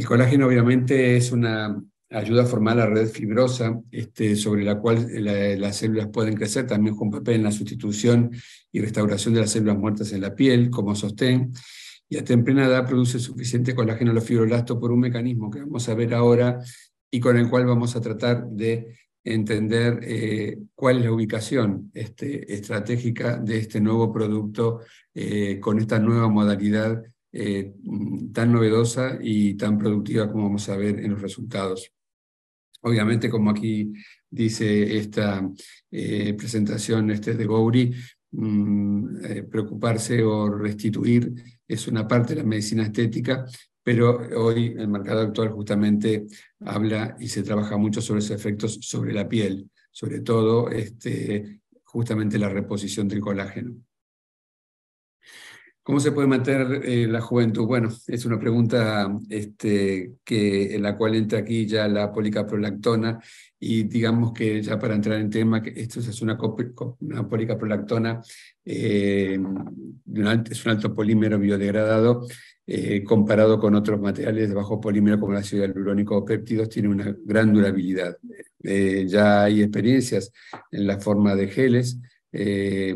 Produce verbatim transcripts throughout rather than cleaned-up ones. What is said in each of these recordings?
colágeno obviamente es una ayuda a formar la red fibrosa este, sobre la cual la, las células pueden crecer, también juega un papel en la sustitución y restauración de las células muertas en la piel como sostén, y a temprana edad produce suficiente colágeno a los fibroblastos por un mecanismo que vamos a ver ahora y con el cual vamos a tratar de entender eh, cuál es la ubicación este, estratégica de este nuevo producto eh, con esta nueva modalidad eh, tan novedosa y tan productiva como vamos a ver en los resultados. Obviamente, como aquí dice esta eh, presentación este de Gowri, mmm, eh, preocuparse o restituir es una parte de la medicina estética, pero hoy el mercado actual justamente habla y se trabaja mucho sobre esos efectos sobre la piel, sobre todo este, justamente la reposición del colágeno. ¿Cómo se puede mantener eh, la juventud? Bueno, es una pregunta este, que, en la cual entra aquí ya la policaprolactona, y digamos que ya para entrar en tema, que esto es una, una policaprolactona, eh, de un alto, es un alto polímero biodegradado, eh, comparado con otros materiales de bajo polímero como el ácido hialurónico o péptidos, tiene una gran durabilidad. Eh, ya hay experiencias en la forma de geles, Eh,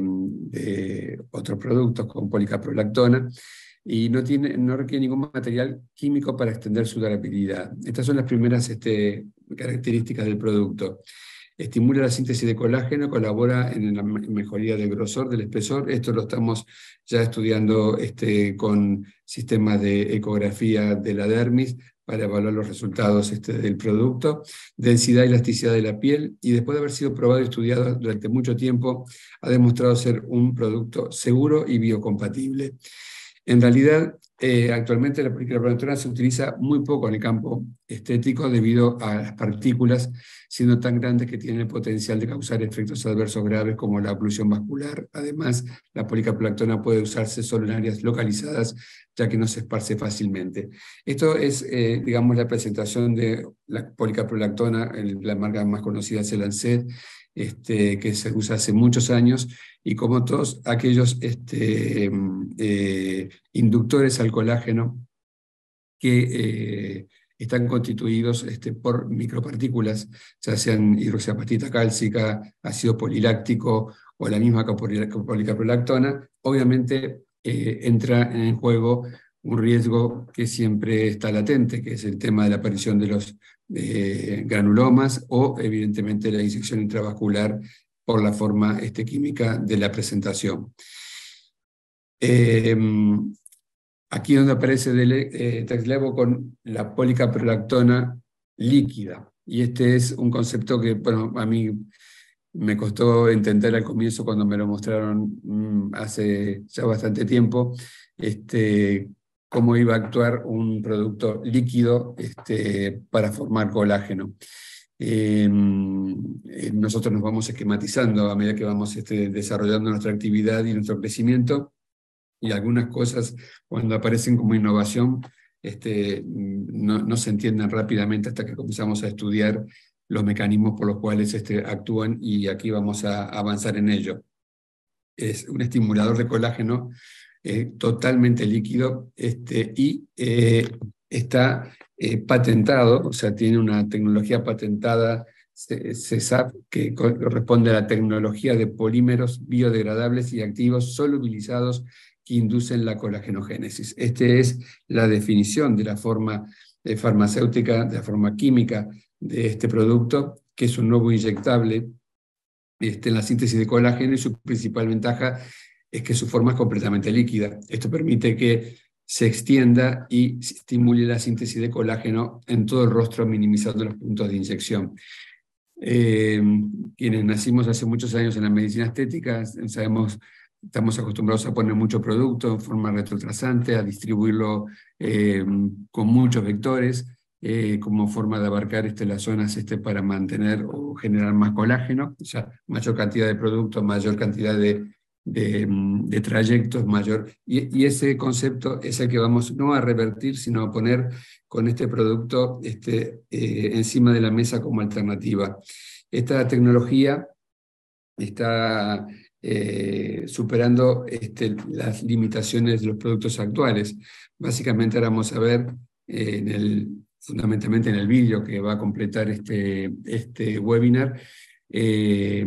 de otros productos con policaprolactona, y no, tiene, no requiere ningún material químico para extender su durabilidad. Estas son las primeras este, características del producto. Estimula la síntesis de colágeno, colabora en la mejoría del grosor, del espesor. Esto lo estamos ya estudiando este, con sistemas de ecografía de la dermis para evaluar los resultados este, del producto, densidad y elasticidad de la piel, y después de haber sido probado y estudiado durante mucho tiempo, ha demostrado ser un producto seguro y biocompatible. En realidad, eh, actualmente la policaprolactona se utiliza muy poco en el campo estético debido a las partículas, siendo tan grandes que tienen el potencial de causar efectos adversos graves como la oclusión vascular. Además, la policaprolactona puede usarse solo en áreas localizadas, ya que no se esparce fácilmente. Esto es, eh, digamos, la presentación de la policaprolactona. La marca más conocida es el Lancet, Este, que se usa hace muchos años, y como todos aquellos este, eh, inductores al colágeno que eh, están constituidos este, por micropartículas, ya sean hidroxiapatita cálcica, ácido poliláctico o la misma policaprolactona, obviamente eh, entra en juego un riesgo que siempre está latente, que es el tema de la aparición de los eh, granulomas o evidentemente la inyección intravascular por la forma este, química de la presentación. Eh, aquí donde aparece eh, Taxlevo con la policaprolactona líquida, y este es un concepto que, bueno, a mí me costó entender al comienzo cuando me lo mostraron mmm, hace ya bastante tiempo, este, cómo iba a actuar un producto líquido este, para formar colágeno. Eh, nosotros nos vamos esquematizando a medida que vamos este, desarrollando nuestra actividad y nuestro crecimiento, y algunas cosas cuando aparecen como innovación este, no, no se entienden rápidamente hasta que comenzamos a estudiar los mecanismos por los cuales este, actúan, y aquí vamos a avanzar en ello. Es un estimulador de colágeno eh, totalmente líquido este, y eh, está eh, patentado, o sea, tiene una tecnología patentada, C S A P, que corresponde a la tecnología de polímeros biodegradables y activos solubilizados que inducen la colagenogénesis. Esta es la definición de la forma eh, farmacéutica, de la forma química de este producto, que es un nuevo inyectable este, en la síntesis de colágeno, y su principal ventaja es que su forma es completamente líquida. Esto permite que se extienda y estimule la síntesis de colágeno en todo el rostro, minimizando los puntos de inyección. Eh, quienes nacimos hace muchos años en la medicina estética, sabemos, estamos acostumbrados a poner mucho producto en forma retrotrazante, a distribuirlo eh, con muchos vectores, eh, como forma de abarcar este, las zonas este, para mantener o generar más colágeno, o sea, mayor cantidad de productos, mayor cantidad de, de, de trayectos, mayor, y, y ese concepto es el que vamos no a revertir, sino a poner con este producto este, eh, encima de la mesa como alternativa. Esta tecnología está eh, superando este, las limitaciones de los productos actuales. Básicamente ahora vamos a ver eh, en el, fundamentalmente en el vídeo que va a completar este, este webinar, eh,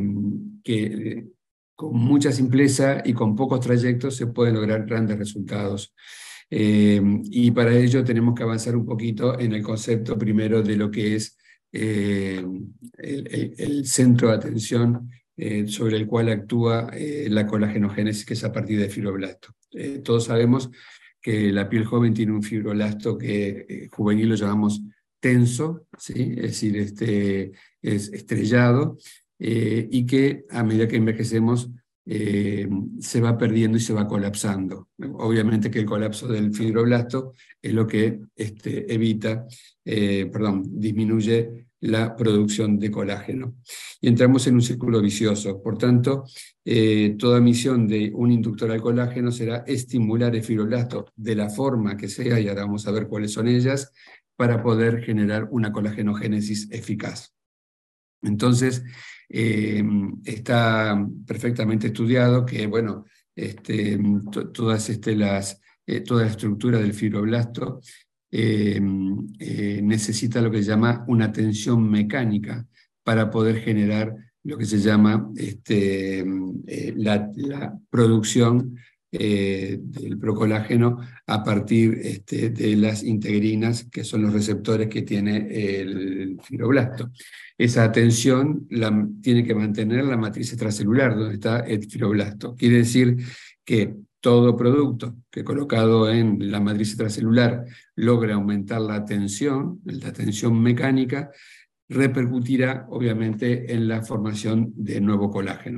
que con mucha simpleza y con pocos trayectos se pueden lograr grandes resultados. Eh, y para ello tenemos que avanzar un poquito en el concepto primero de lo que es eh, el, el, el centro de atención eh, sobre el cual actúa eh, la colagenogénesis, que es a partir de fibroblasto. Eh, todos sabemos que la piel joven tiene un fibroblasto que eh, juvenil lo llamamos tenso, ¿sí? Es decir, este, es estrellado, eh, y que a medida que envejecemos eh, se va perdiendo y se va colapsando. Obviamente que el colapso del fibroblasto es lo que este, evita, eh, perdón, disminuye la producción de colágeno. Y entramos en un círculo vicioso. Por tanto, eh, toda misión de un inductor al colágeno será estimular el fibroblasto de la forma que sea, y ahora vamos a ver cuáles son ellas, para poder generar una colagenogénesis eficaz. Entonces, eh, está perfectamente estudiado que, bueno, este, to, todas este, las, eh, toda la estructura del fibroblasto eh, eh, necesita lo que se llama una tensión mecánica para poder generar lo que se llama este, eh, la, la producción eh, del procolágeno a partir este, de las integrinas, que son los receptores que tiene el fibroblasto. Esa tensión la tiene que mantener la matriz extracelular, donde está el fibroblasto. Quiere decir que todo producto que colocado en la matriz extracelular logra aumentar la tensión, la tensión mecánica, repercutirá obviamente en la formación de nuevo colágeno.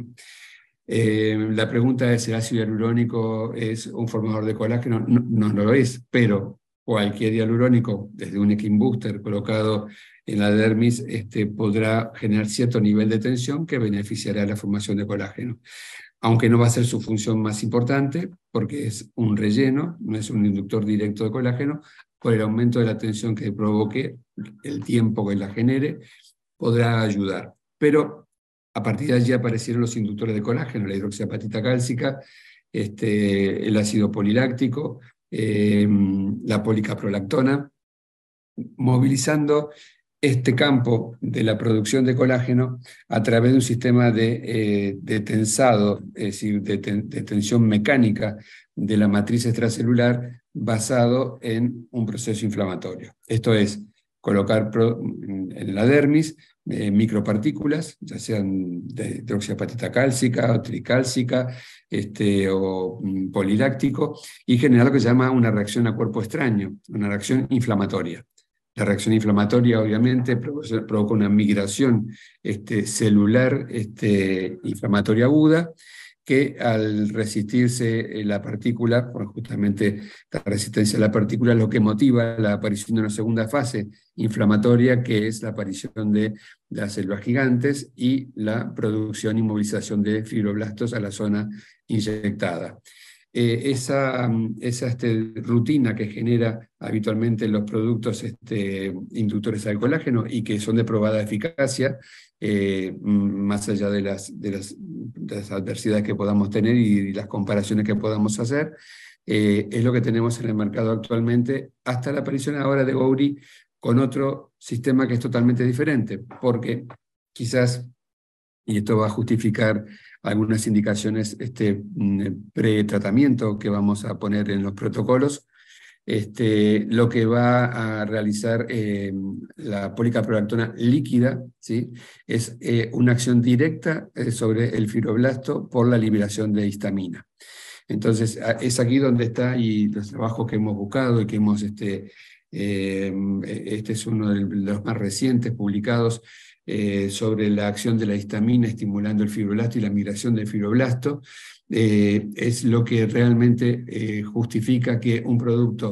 Eh, la pregunta es: ¿el ácido hialurónico es un formador de colágeno? No, no, no lo es, pero cualquier hialurónico, desde un Skin Booster colocado en la dermis, este, podrá generar cierto nivel de tensión que beneficiará la formación de colágeno. Aunque no va a ser su función más importante, porque es un relleno, no es un inductor directo de colágeno, por el aumento de la tensión que provoque, el tiempo que la genere, podrá ayudar. Pero a partir de allí aparecieron los inductores de colágeno, la hidroxiapatita cálcica, este, el ácido poliláctico, eh, la policaprolactona, movilizando este campo de la producción de colágeno a través de un sistema de, eh, de tensado, es decir, de, ten, de tensión mecánica de la matriz extracelular basado en un proceso inflamatorio. Esto es, colocar pro, en la dermis eh, micropartículas, ya sean de hidroxiapatita cálcica o tricálcica este, o um, poliláctico, y generar lo que se llama una reacción a cuerpo extraño, una reacción inflamatoria. La reacción inflamatoria, obviamente, provoca una migración este, celular este, inflamatoria aguda, que al resistirse la partícula, pues justamente la resistencia a la partícula es lo que motiva la aparición de una segunda fase inflamatoria, que es la aparición de las células gigantes y la producción y movilización de fibroblastos a la zona inyectada. Eh, esa esa este, rutina que genera habitualmente los productos este, inductores al colágeno y que son de probada eficacia, eh, más allá de las, de, las, de las adversidades que podamos tener y las comparaciones que podamos hacer, eh, es lo que tenemos en el mercado actualmente, hasta la aparición ahora de Gowri con otro sistema que es totalmente diferente, porque quizás, y esto va a justificar algunas indicaciones este, pre-tratamiento que vamos a poner en los protocolos, este, lo que va a realizar eh, la policaprolactona líquida, ¿sí? Es eh, una acción directa eh, sobre el fibroblasto por la liberación de histamina. Entonces, es aquí donde está, y los trabajos que hemos buscado y que hemos, este, eh, este es uno de los más recientes publicados, Eh, sobre la acción de la histamina estimulando el fibroblasto y la migración del fibroblasto, eh, es lo que realmente eh, justifica que un producto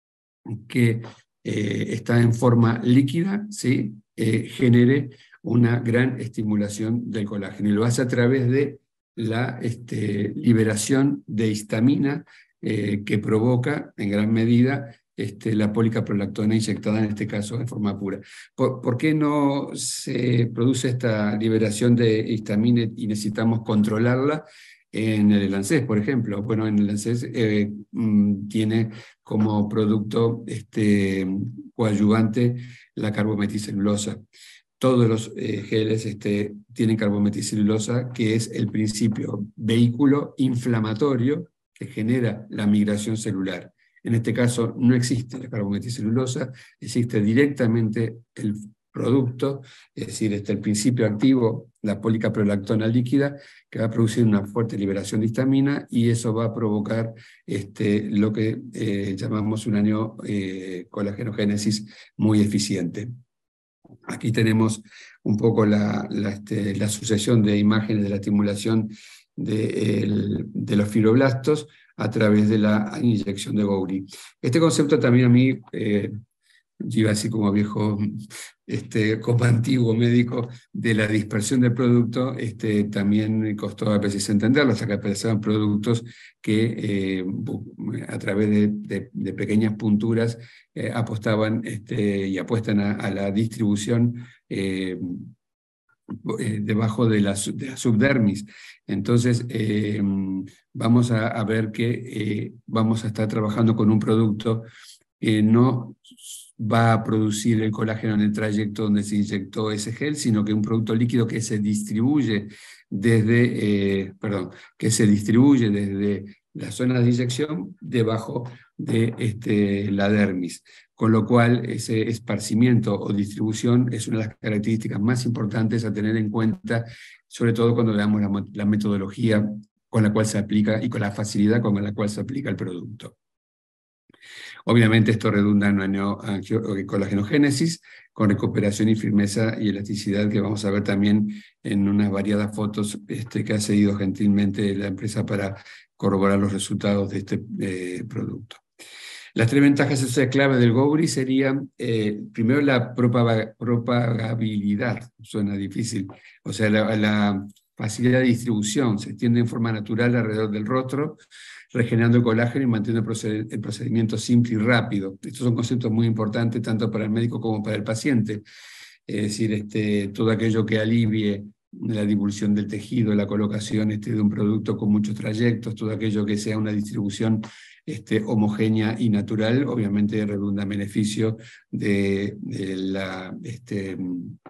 que eh, está en forma líquida, ¿sí? eh, genere una gran estimulación del colágeno. Y lo hace a través de la este, liberación de histamina eh, que provoca en gran medida Este, la policaprolactona inyectada, en este caso, de forma pura. ¿Por, ¿Por qué no se produce esta liberación de histamina y necesitamos controlarla? en el Elancés, por ejemplo. Bueno, en el Elancés eh, mm, tiene como producto este, coadyuvante la carbometicelulosa. Todos los eh, geles este, tienen carbometicelulosa, que es el principio vehículo inflamatorio que genera la migración celular. En este caso no existe la carbometicelulosa, existe directamente el producto, es decir, este, el principio activo, la policaprolactona líquida, que va a producir una fuerte liberación de histamina y eso va a provocar este, lo que eh, llamamos un año eh, colágenogénesis muy eficiente. Aquí tenemos un poco la, la, este, la sucesión de imágenes de la estimulación de, el, de los fibroblastos a través de la inyección de Gowry. Este concepto también a mí, eh, yo iba así como viejo, este, como antiguo médico, de la dispersión del producto, este, también me costó a veces entenderlo, hasta que aparecieron productos que eh, a través de, de, de pequeñas punturas eh, apostaban este, y apuestan a, a la distribución eh, eh, debajo de la, de la subdermis. Entonces, eh, vamos a, a ver que eh, vamos a estar trabajando con un producto que no va a producir el colágeno en el trayecto donde se inyectó ese gel, sino que un producto líquido que se distribuye desde, eh, perdón, que se distribuye desde la zona de inyección debajo de este, la dermis. Con lo cual, ese esparcimiento o distribución es una de las características más importantes a tener en cuenta, sobre todo cuando veamos la, la metodología con la cual se aplica y con la facilidad con la cual se aplica el producto. Obviamente esto redunda en una colagenogénesis con recuperación y firmeza y elasticidad que vamos a ver también en unas variadas fotos este, que ha cedido gentilmente la empresa para corroborar los resultados de este eh, producto. Las tres ventajas sociales clave del Gowry serían, eh, primero, la propag propagabilidad, suena difícil, o sea, la, la facilidad de distribución, se extiende en forma natural alrededor del rostro, regenerando el colágeno y manteniendo el, proced el procedimiento simple y rápido. Estos son conceptos muy importantes tanto para el médico como para el paciente. Es decir, este, todo aquello que alivie la divulsión del tejido, la colocación este, de un producto con muchos trayectos, todo aquello que sea una distribución este, homogénea y natural, obviamente redunda en beneficio de, de la... Este,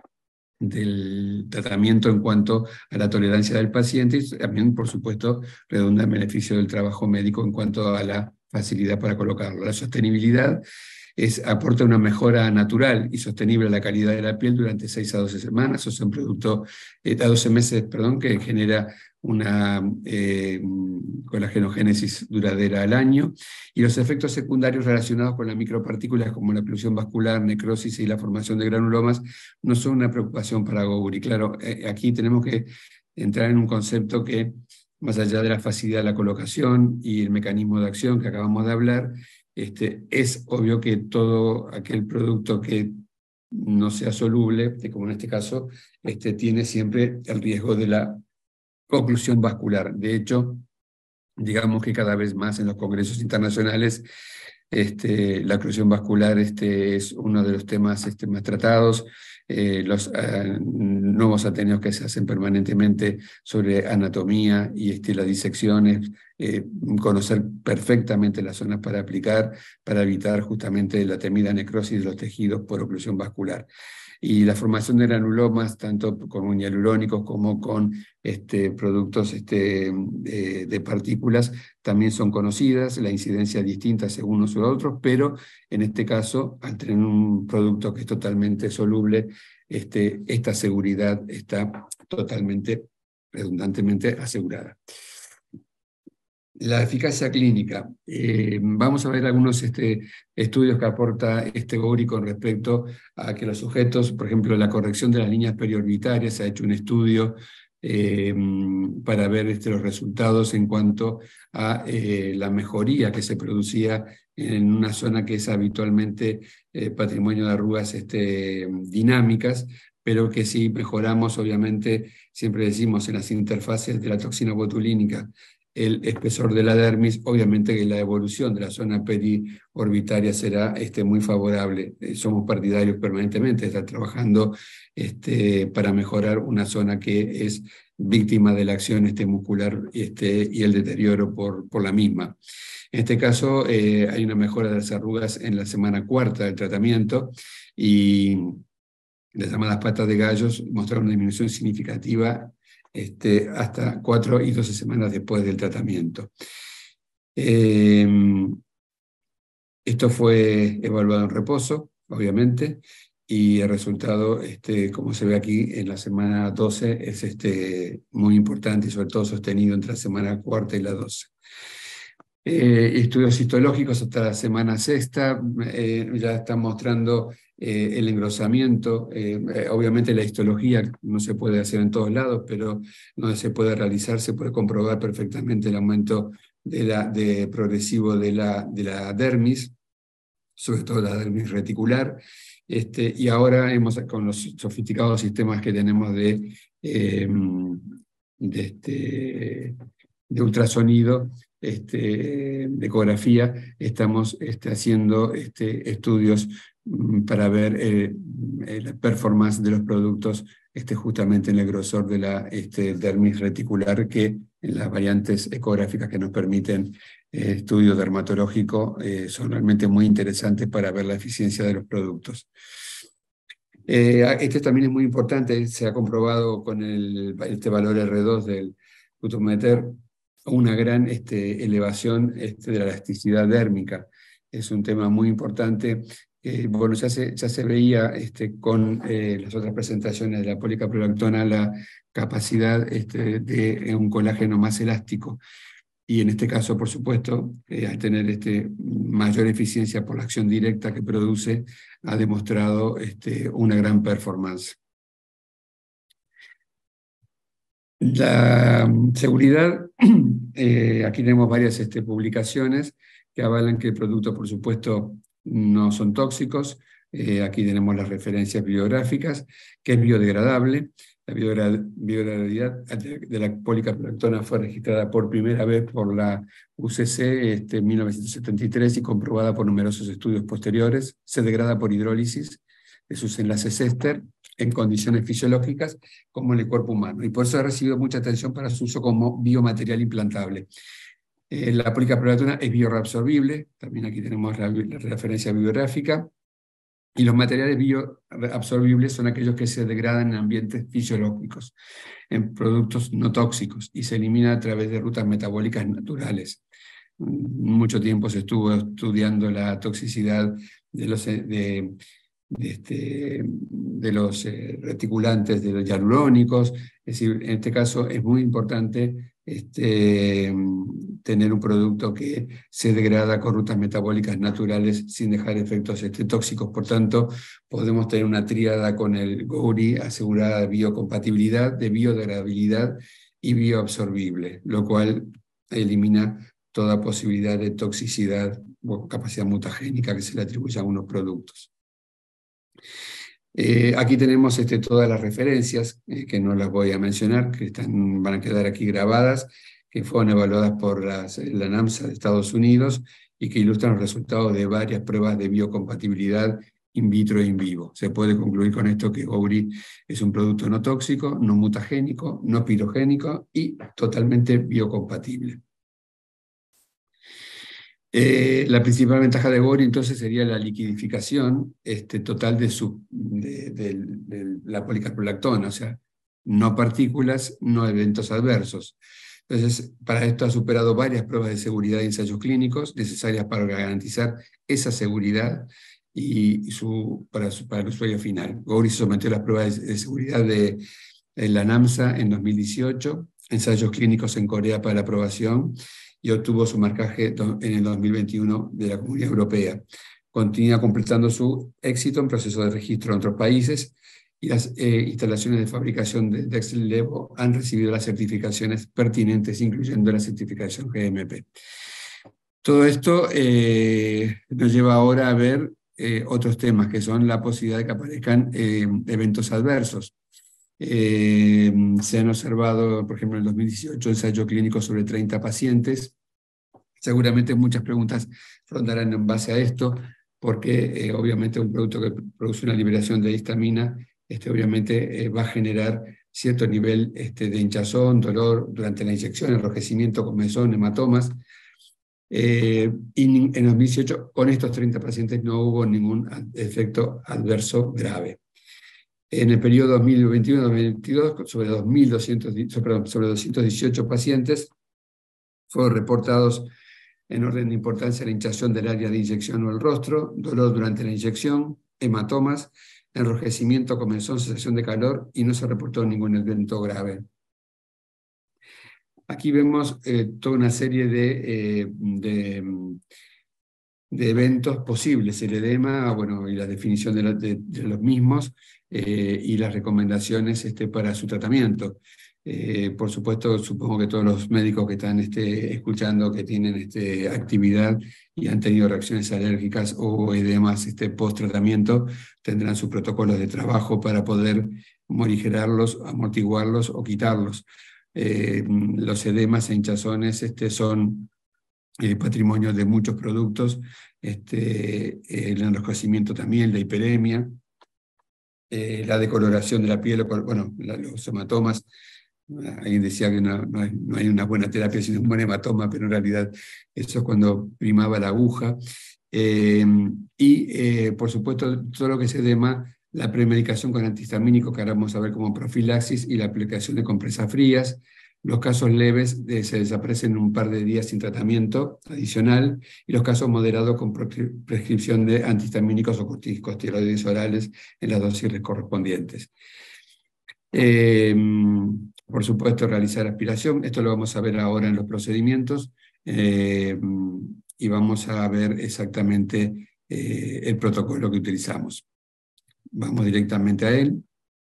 del tratamiento en cuanto a la tolerancia del paciente y también, por supuesto, redunda en beneficio del trabajo médico en cuanto a la facilidad para colocarlo. La sostenibilidad es, aporta una mejora natural y sostenible a la calidad de la piel durante seis a doce semanas, o sea, un producto eh, a doce meses, perdón, que genera una eh, colagenogénesis duradera al año, y los efectos secundarios relacionados con las micropartículas como la oclusión vascular, necrosis y la formación de granulomas no son una preocupación para Gowry. Claro, eh, aquí tenemos que entrar en un concepto que, más allá de la facilidad de la colocación y el mecanismo de acción que acabamos de hablar, este, es obvio que todo aquel producto que no sea soluble, como en este caso, este, tiene siempre el riesgo de la oclusión vascular. De hecho, digamos que cada vez más en los congresos internacionales este, la oclusión vascular este, es uno de los temas este, más tratados. Eh, los uh, nuevos ateneos que se hacen permanentemente sobre anatomía y este, las disecciones, eh, conocer perfectamente las zonas para aplicar, para evitar justamente la temida necrosis de los tejidos por oclusión vascular. Y la formación de granulomas, tanto con hialurónicos como con este, productos este, de, de partículas, también son conocidas, la incidencia es distinta según unos u otros, pero en este caso, al tener un producto que es totalmente soluble, este, esta seguridad está totalmente, redundantemente asegurada. La eficacia clínica. Eh, vamos a ver algunos este, estudios que aporta este Gowry con respecto a que los sujetos, por ejemplo, la corrección de las líneas periorbitarias, se ha hecho un estudio eh, para ver este, los resultados en cuanto a eh, la mejoría que se producía en una zona que es habitualmente eh, patrimonio de arrugas este, dinámicas, pero que si mejoramos, obviamente, siempre decimos en las interfaces de la toxina botulínica, el espesor de la dermis, obviamente que la evolución de la zona periorbitaria será este, muy favorable. Eh, somos partidarios permanentemente de estar trabajando este, para mejorar una zona que es víctima de la acción este, muscular este, y el deterioro por, por la misma. En este caso, eh, hay una mejora de las arrugas en la semana cuarta del tratamiento y las llamadas patas de gallos mostraron una disminución significativa este, hasta cuatro y doce semanas después del tratamiento. Eh, esto fue evaluado en reposo, obviamente, y el resultado, este, como se ve aquí en la semana doce, es este, muy importante y sobre todo sostenido entre la semana cuarta y la doce. Eh, estudios histológicos hasta la semana sexta eh, ya están mostrando eh, el engrosamiento. Eh, eh, obviamente la histología no se puede hacer en todos lados, pero donde se puede realizar se puede comprobar perfectamente el aumento de la, de progresivo de la, de la dermis, sobre todo la dermis reticular. Este, y ahora hemos, con los sofisticados sistemas que tenemos de, eh, de, este, de ultrasonido, este, de ecografía, estamos este, haciendo este, estudios mm, para ver eh, la performance de los productos este, justamente en el grosor de la este, dermis reticular, que en las variantes ecográficas que nos permiten eh, estudio dermatológico eh, son realmente muy interesantes para ver la eficiencia de los productos. Eh, este también es muy importante, se ha comprobado con el, este valor R dos del Guttmacher una gran este, elevación este, de la elasticidad dérmica. Es un tema muy importante. Eh, bueno, ya se, ya se veía este, con eh, las otras presentaciones de la policaprolactona la capacidad este, de un colágeno más elástico. Y en este caso, por supuesto, eh, al tener este, mayor eficiencia por la acción directa que produce, ha demostrado este, una gran performance. La um, seguridad, eh, aquí tenemos varias este, publicaciones que avalan que el producto, por supuesto, no son tóxicos. Eh, aquí tenemos las referencias bibliográficas, que es biodegradable. La biodegradabilidad de la policaprolactona fue registrada por primera vez por la U C C este, en mil novecientos setenta y tres y comprobada por numerosos estudios posteriores. Se degrada por hidrólisis de sus enlaces éster en condiciones fisiológicas como en el cuerpo humano. Y por eso ha recibido mucha atención para su uso como biomaterial implantable. Eh, la policaprolactona es bioreabsorbible, también aquí tenemos la, la referencia bibliográfica. Y los materiales bioabsorbibles son aquellos que se degradan en ambientes fisiológicos, en productos no tóxicos, y se eliminan a través de rutas metabólicas naturales. Mucho tiempo se estuvo estudiando la toxicidad de los, de, de, este, de los eh, reticulantes, de los hialurónicos. Es decir, en este caso es muy importante este, tener un producto que se degrada con rutas metabólicas naturales sin dejar efectos este, tóxicos. Por tanto, podemos tener una tríada con el Gouri asegurada de biocompatibilidad, de biodegradabilidad y bioabsorbible, lo cual elimina toda posibilidad de toxicidad o capacidad mutagénica que se le atribuye a unos productos. Eh, aquí tenemos este, todas las referencias, eh, que no las voy a mencionar, que están, van a quedar aquí grabadas, que fueron evaluadas por las, la NAMSA de Estados Unidos y que ilustran los resultados de varias pruebas de biocompatibilidad in vitro e in vivo. Se puede concluir con esto que Gouri es un producto no tóxico, no mutagénico, no pirogénico y totalmente biocompatible. Eh, la principal ventaja de Gouri entonces sería la liquidificación este, total de, su, de, de, de la policaprolactona, o sea, no partículas, no eventos adversos. Entonces, para esto ha superado varias pruebas de seguridad y ensayos clínicos necesarias para garantizar esa seguridad y, y su, para, su, para el usuario final. Gouri se sometió a las pruebas de, de seguridad de, de la NAMSA en dos mil dieciocho, ensayos clínicos en Corea para la aprobación, y obtuvo su marcaje en el dos mil veintiuno de la Comunidad Europea. Continúa completando su éxito en proceso de registro en otros países y las eh, instalaciones de fabricación de Dexlevo han recibido las certificaciones pertinentes, incluyendo la certificación G M P. Todo esto eh, nos lleva ahora a ver eh, otros temas, que son la posibilidad de que aparezcan eh, eventos adversos. Eh, se han observado, por ejemplo, en el dos mil dieciocho, ensayo clínico sobre treinta pacientes. Seguramente muchas preguntas rondarán en base a esto, porque eh, obviamente un producto que produce una liberación de histamina, este, obviamente eh, va a generar cierto nivel este, de hinchazón, dolor durante la inyección, enrojecimiento, comezón, hematomas. Eh, y en el dos mil dieciocho, con estos treinta pacientes no hubo ningún efecto adverso grave. En el periodo dos mil veintiuno dos mil veintidós, sobre, dos mil doscientos, perdón, sobre doscientos dieciocho pacientes, fueron reportados en orden de importancia la hinchazón del área de inyección o el rostro, dolor durante la inyección, hematomas, enrojecimiento, comezón, sensación de calor, y no se reportó ningún evento grave. Aquí vemos eh, toda una serie de, eh, de, de eventos posibles, el edema, bueno, y la definición de, la, de, de los mismos, eh, y las recomendaciones este, para su tratamiento. Eh, por supuesto, supongo que todos los médicos que están este, escuchando, que tienen este, actividad y han tenido reacciones alérgicas o edemas este, post-tratamiento, tendrán sus protocolos de trabajo para poder morigerarlos, amortiguarlos o quitarlos. Eh, los edemas e hinchazones este, son eh, patrimonio de muchos productos, este, el enrojecimiento también, la hiperemia, eh, la decoloración de la piel, bueno, la, los hematomas. Alguien decía que no, no, hay, no hay una buena terapia sin un buen hematoma, pero en realidad eso es cuando primaba la aguja. Eh, y, eh, por supuesto, todo lo que se edema, la premedicación con antihistamínicos, que ahora vamos a ver como profilaxis, y la aplicación de compresas frías. Los casos leves eh, se desaparecen en un par de días sin tratamiento adicional, y los casos moderados con prescripción de antihistamínicos o corticosteroides orales en las dosis correspondientes. Eh, por supuesto, realizar aspiración. Esto lo vamos a ver ahora en los procedimientos, eh, y vamos a ver exactamente eh, el protocolo que utilizamos. Vamos directamente a él.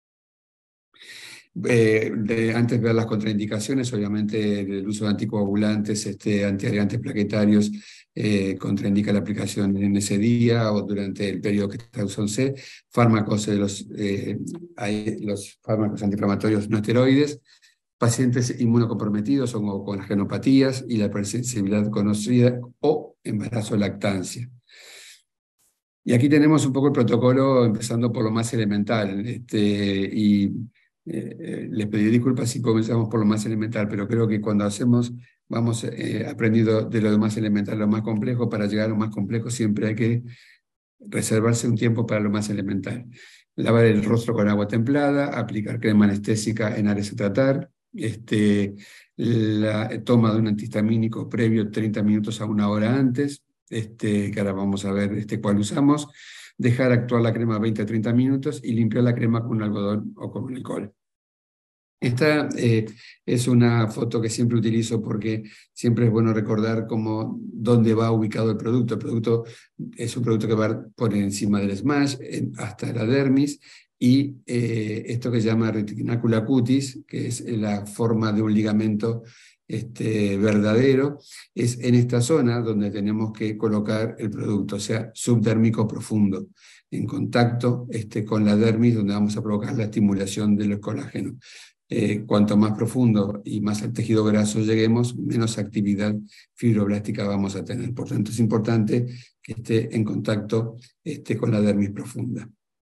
Eh, de, antes de ver las contraindicaciones, obviamente el uso de anticoagulantes, este, antiagregantes plaquetarios, eh, contraindica la aplicación en ese día o durante el periodo que está usándose. Fármacos, de los, eh, hay los fármacos antiinflamatorios no esteroides, pacientes inmunocomprometidos o con genopatías y la hipersensibilidad conocida o embarazo o lactancia. Y aquí tenemos un poco el protocolo, empezando por lo más elemental, este, y Eh, les pedí disculpas si comenzamos por lo más elemental, pero creo que cuando hacemos, vamos eh, aprendiendo de lo más elemental a lo más complejo. Para llegar a lo más complejo siempre hay que reservarse un tiempo para lo más elemental. Lavar el rostro con agua templada, aplicar crema anestésica en áreas a tratar, este, la toma de un antihistamínico previo treinta minutos a una hora antes, este, que ahora vamos a ver este, cuál usamos, dejar actuar la crema veinte a treinta minutos y limpiar la crema con un algodón o con un alcohol. Esta eh, es una foto que siempre utilizo porque siempre es bueno recordar cómo, dónde va ubicado el producto. El producto es un producto que va por encima del smash en, hasta la dermis, y eh, esto que se llama retinácula cutis, que es la forma de un ligamento este, verdadero, es en esta zona donde tenemos que colocar el producto, o sea, subdérmico profundo, en contacto este, con la dermis, donde vamos a provocar la estimulación de los colágenos. Eh, cuanto más profundo y más al tejido graso lleguemos, menos actividad fibroblástica vamos a tener. Por tanto, es importante que esté en contacto este, con la dermis profunda.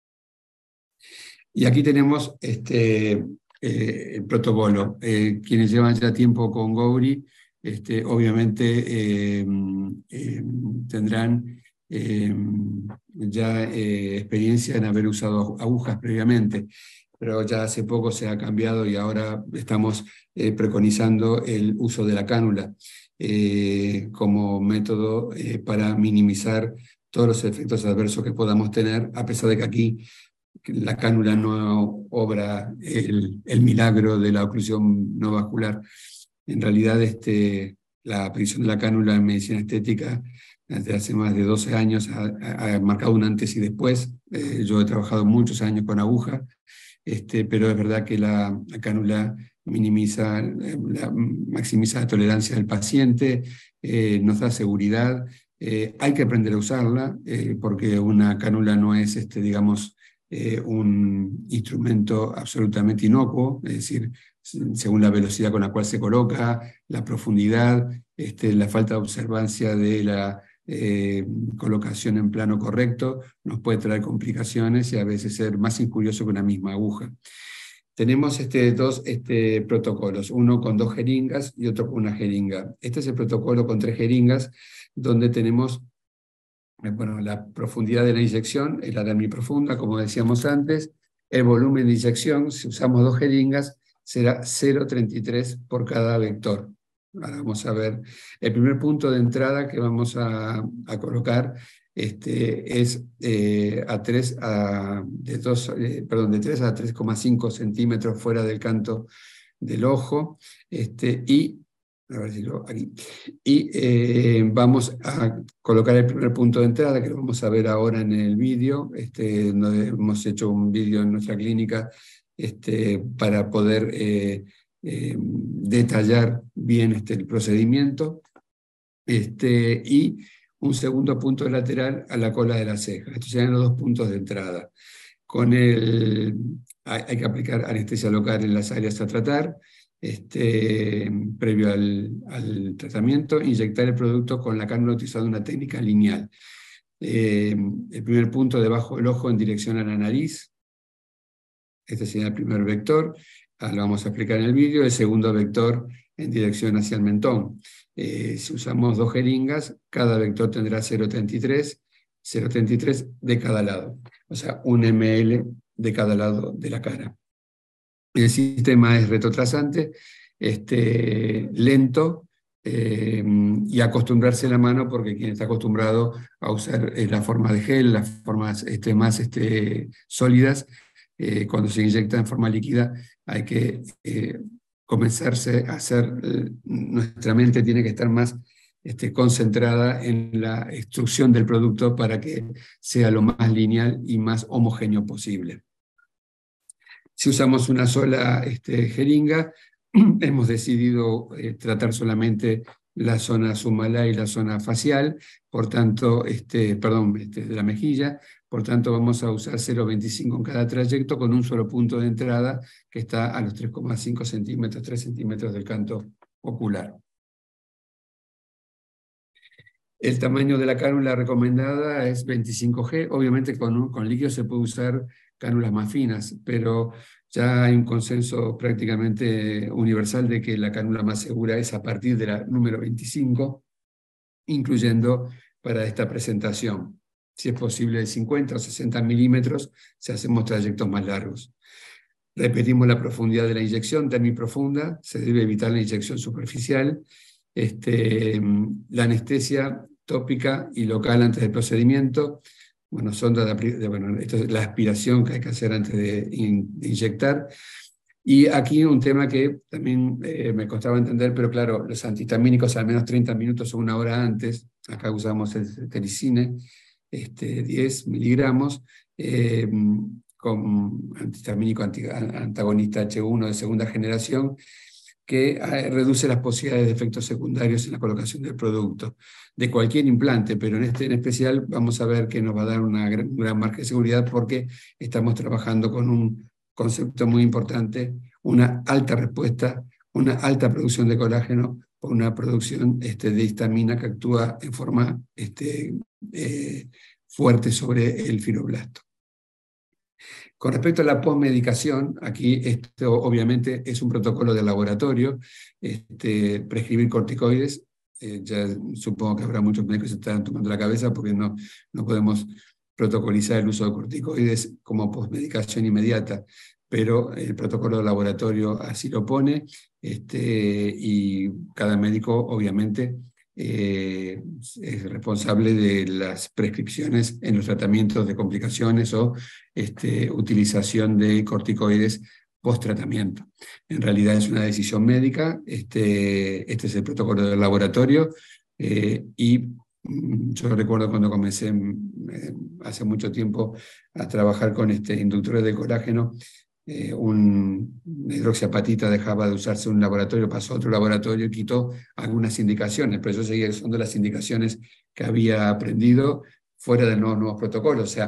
Y aquí tenemos este, eh, el protocolo. Eh, quienes llevan ya tiempo con Gowri, este, obviamente eh, eh, tendrán eh, ya eh, experiencia en haber usado agujas previamente, pero ya hace poco se ha cambiado y ahora estamos eh, preconizando el uso de la cánula eh, como método eh, para minimizar todos los efectos adversos que podamos tener, a pesar de que aquí la cánula no obra el, el milagro de la oclusión no vascular. En realidad, este, la aparición de la cánula en medicina estética desde hace más de doce años ha, ha marcado un antes y después. Eh, yo he trabajado muchos años con aguja, este, pero es verdad que la, la cánula minimiza, la, maximiza la tolerancia del paciente, eh, nos da seguridad. Eh, hay que aprender a usarla, eh, porque una cánula no es, este, digamos, eh, un instrumento absolutamente inocuo, es decir, según la velocidad con la cual se coloca, la profundidad, este, la falta de observancia de la eh, colocación en plano correcto, nos puede traer complicaciones y a veces ser más injurioso que una misma aguja. Tenemos este, dos este, protocolos, uno con dos jeringas y otro con una jeringa. Este es el protocolo con tres jeringas, donde tenemos bueno, la profundidad de la inyección, es la profunda, como decíamos antes. El volumen de inyección, si usamos dos jeringas, será cero coma treinta y tres por cada vector. Ahora vamos a ver. El primer punto de entrada que vamos a, a colocar este, es eh, a tres a, de dos, eh, perdón, de tres a tres coma cinco centímetros fuera del canto del ojo, este, y a ver si lo, aquí. Y eh, vamos a colocar el primer punto de entrada, que lo vamos a ver ahora en el vídeo. Este, hemos hecho un vídeo en nuestra clínica este, para poder eh, eh, detallar bien este, el procedimiento. Este, y un segundo punto lateral a la cola de la ceja. Estos serían los dos puntos de entrada. Con el, hay, hay que aplicar anestesia local en las áreas a tratar. Este, previo al, al tratamiento, inyectar el producto con la cánula utilizando una técnica lineal. Eh, el primer punto debajo del ojo en dirección a la nariz. Este sería el primer vector. Ah, lo vamos a explicar en el vídeo. El segundo vector en dirección hacia el mentón. Eh, si usamos dos jeringas, cada vector tendrá cero coma treinta y tres, cero coma treinta y tres de cada lado. O sea, un mililitro de cada lado de la cara. El sistema es retrotrasante, este, lento, eh, y acostumbrarse la mano, porque quien está acostumbrado a usar eh, la forma de gel, las formas este, más este, sólidas, eh, cuando se inyecta en forma líquida, hay que eh, comenzarse a hacer, eh, nuestra mente tiene que estar más este, concentrada en la extrusión del producto para que sea lo más lineal y más homogéneo posible. Si usamos una sola este, jeringa, hemos decidido eh, tratar solamente la zona sumala y la zona facial, por tanto, este, perdón, este, de la mejilla, por tanto vamos a usar cero coma veinticinco en cada trayecto con un solo punto de entrada que está a los tres coma cinco centímetros, tres centímetros del canto ocular. El tamaño de la cánula recomendada es veinticinco G, obviamente con, con líquido se puede usar cánulas más finas, pero ya hay un consenso prácticamente universal de que la cánula más segura es a partir de la número veinticinco, incluyendo para esta presentación. Si es posible de cincuenta o sesenta milímetros, si hacemos trayectos más largos. Repetimos la profundidad de la inyección, profunda, se debe evitar la inyección superficial. Este, la anestesia tópica y local antes del procedimiento. Bueno, sonda de, de, bueno, esto es la aspiración que hay que hacer antes de, in, de inyectar. Y aquí un tema que también eh, me costaba entender, pero claro, los antihistamínicos al menos treinta minutos o una hora antes, acá usamos el cetericine, este, diez miligramos, eh, con antihistamínico anti, antagonista H uno de segunda generación, que reduce las posibilidades de efectos secundarios en la colocación del producto, de cualquier implante, pero en este en especial vamos a ver que nos va a dar una gran, un gran margen de seguridad porque estamos trabajando con un concepto muy importante, una alta respuesta, una alta producción de colágeno por una producción este, de histamina que actúa en forma este, eh, fuerte sobre el fibroblasto. Con respecto a la posmedicación, aquí esto obviamente es un protocolo de laboratorio, este, prescribir corticoides, eh, ya supongo que habrá muchos médicos que se están tomando la cabeza porque no, no podemos protocolizar el uso de corticoides como posmedicación inmediata, pero el protocolo de laboratorio así lo pone, este, y cada médico obviamente Eh, es responsable de las prescripciones en los tratamientos de complicaciones o este, utilización de corticoides post-tratamiento. En realidad es una decisión médica, este, este es el protocolo del laboratorio, eh, y yo recuerdo cuando comencé eh, hace mucho tiempo a trabajar con este, inductores de colágeno, Eh, un, una hidroxiapatita dejaba de usarse en un laboratorio, pasó a otro laboratorio y quitó algunas indicaciones, pero yo seguía usando las indicaciones que había aprendido fuera de los nuevos protocolos. O sea,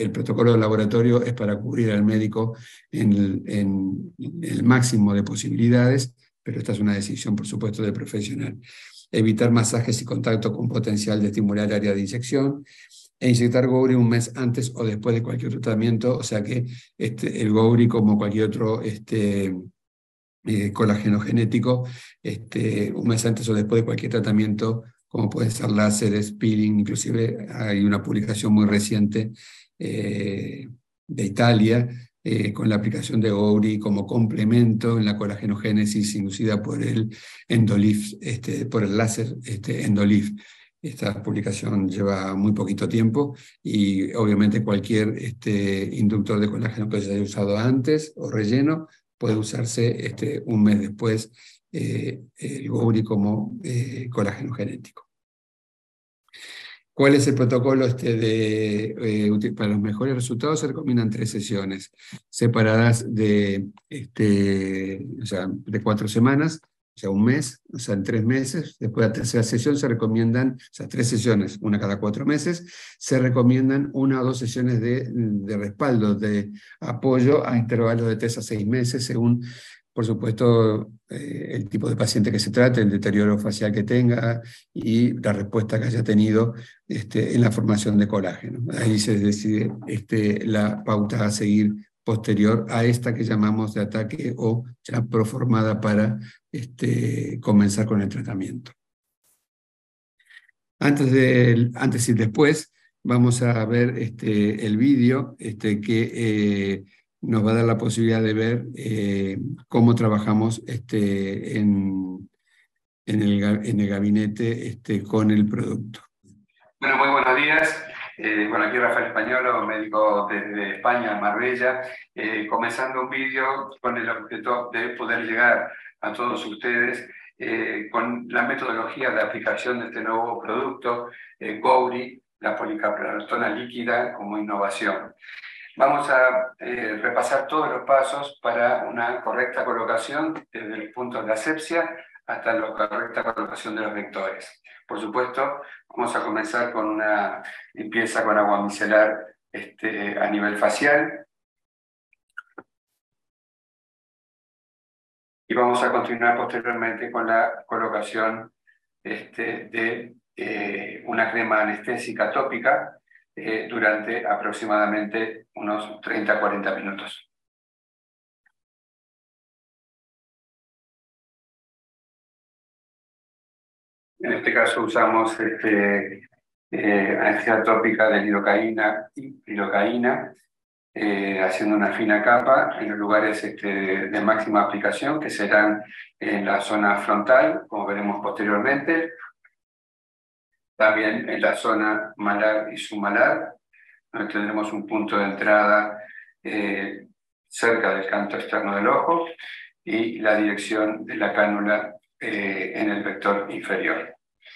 el protocolo de laboratorio es para cubrir al médico en el, en el máximo de posibilidades, pero esta es una decisión, por supuesto, del profesional. Evitar masajes y contacto con potencial de estimular el área de inyección, e inyectar Gowri un mes antes o después de cualquier tratamiento, o sea que este, el Gowri, como cualquier otro este, eh, colágeno genético, este, un mes antes o después de cualquier tratamiento, como puede ser láseres, peeling, inclusive hay una publicación muy reciente eh, de Italia, eh, con la aplicación de Gowri como complemento en la colágenogénesis inducida por el Endolif, este, por el láser este, Endolif. Esta publicación lleva muy poquito tiempo y obviamente cualquier este, inductor de colágeno que se haya usado antes o relleno puede usarse este, un mes después eh, el Gowri como eh, colágeno genético. ¿Cuál es el protocolo este de, eh, para los mejores resultados? Se recomiendan tres sesiones separadas de, este, o sea, de cuatro semanas, o sea, un mes, o sea, en tres meses. Después de la tercera sesión se recomiendan, o sea, tres sesiones, una cada cuatro meses, se recomiendan una o dos sesiones de, de respaldo, de apoyo a intervalos de tres a seis meses, según, por supuesto, eh, el tipo de paciente que se trate, el deterioro facial que tenga y la respuesta que haya tenido este, en la formación de colágeno. Ahí se decide este, la pauta a seguir posterior a esta que llamamos de ataque o ya proformada para este, comenzar con el tratamiento. Antes, de, antes y después vamos a ver este, el vídeo este, que eh, nos va a dar la posibilidad de ver eh, cómo trabajamos este, en, en, el, en el gabinete este, con el producto. Bueno, muy buenos días. Eh, bueno, aquí Rafael Españolo, médico desde España, Marbella, eh, comenzando un vídeo con el objeto de poder llegar a todos ustedes eh, con la metodología de aplicación de este nuevo producto, eh, Gowri, la policaprolactona líquida como innovación. Vamos a eh, repasar todos los pasos para una correcta colocación desde el punto de la asepsia hasta la correcta colocación de los vectores. Por supuesto, vamos a comenzar con una limpieza con agua micelar este, a nivel facial. Y vamos a continuar posteriormente con la colocación este, de eh, una crema anestésica tópica eh, durante aproximadamente unos treinta a cuarenta minutos. En este caso usamos este, eh, anestesia tópica de lidocaína y lidocaína, eh, haciendo una fina capa en los lugares este, de máxima aplicación, que serán en la zona frontal, como veremos posteriormente, también en la zona malar y submalar, donde tendremos un punto de entrada eh, cerca del canto externo del ojo y la dirección de la cánula eh, en el vector inferior.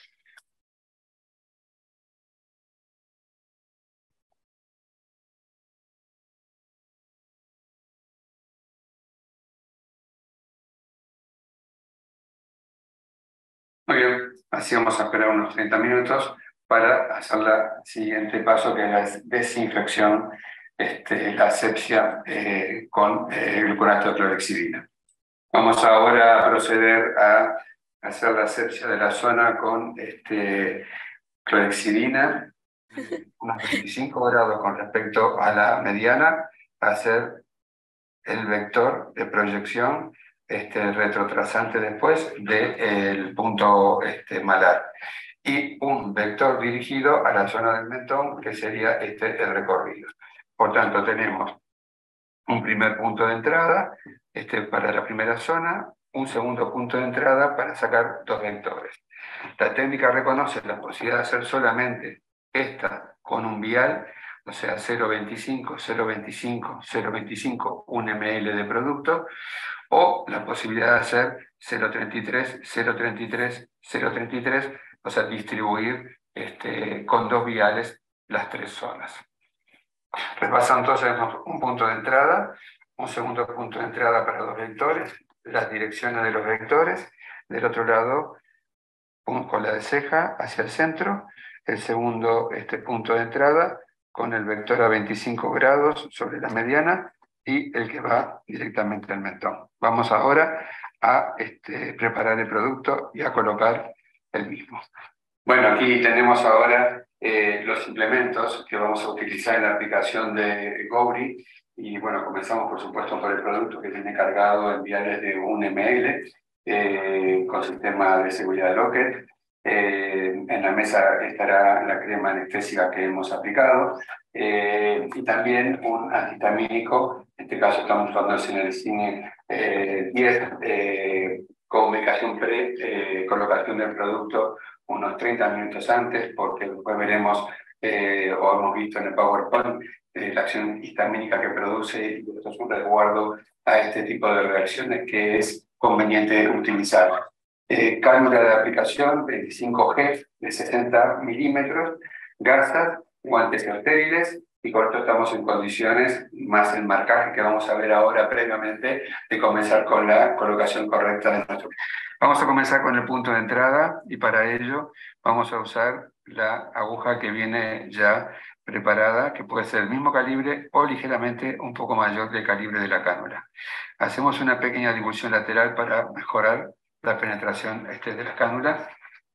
Muy bien, así vamos a esperar unos treinta minutos para hacer el siguiente paso, que es la desinfección, este, la asepsia eh, con eh, gluconato de clorhexidina. Vamos ahora a proceder a hacer la asepsia de la zona con este, clorhexidina, unos veinticinco grados con respecto a la mediana, a hacer el vector de proyección este, retrotrasante después del punto este, malar. Y un vector dirigido a la zona del mentón, que sería este el recorrido. Por tanto, tenemos un primer punto de entrada este, para la primera zona, un segundo punto de entrada para sacar dos vectores. La técnica reconoce la posibilidad de hacer solamente esta con un vial, o sea, cero coma veinticinco, cero coma veinticinco, cero coma veinticinco, un mililitro de producto, o la posibilidad de hacer cero coma treinta y tres, cero coma treinta y tres, cero coma treinta y tres, o sea, distribuir este, con dos viales las tres zonas. Repasando entonces un punto de entrada, un segundo punto de entrada para dos vectores, las direcciones de los vectores, del otro lado con la de ceja hacia el centro, el segundo este punto de entrada con el vector a veinticinco grados sobre la mediana y el que va directamente al mentón. Vamos ahora a este, preparar el producto y a colocar el mismo. Bueno, aquí tenemos ahora eh, los implementos que vamos a utilizar en la aplicación de Gouri. Y bueno, comenzamos por supuesto por el producto que tiene cargado en viales de un M L eh, con sistema de seguridad Lockheed. Eh, en la mesa estará la crema anestésica que hemos aplicado eh, y también un antihistamínico. En este caso estamos usando el Cinericine eh, diez eh, con ubicación pre-colocación eh, del producto unos treinta minutos antes, porque después veremos eh, o hemos visto en el PowerPoint eh, la acción histamínica que produce, y esto es un resguardo a este tipo de reacciones que es conveniente utilizar. Eh, cánula de aplicación veinticinco G de sesenta milímetros, gasas, guantes estériles, y con esto estamos en condiciones, más el marcaje que vamos a ver ahora previamente, de comenzar con la colocación correcta de nuestro. Vamos a comenzar con el punto de entrada y para ello vamos a usar la aguja que viene ya preparada, que puede ser el mismo calibre o ligeramente un poco mayor del calibre de la cánula. Hacemos una pequeña divulsión lateral para mejorar la penetración este, de la cánula.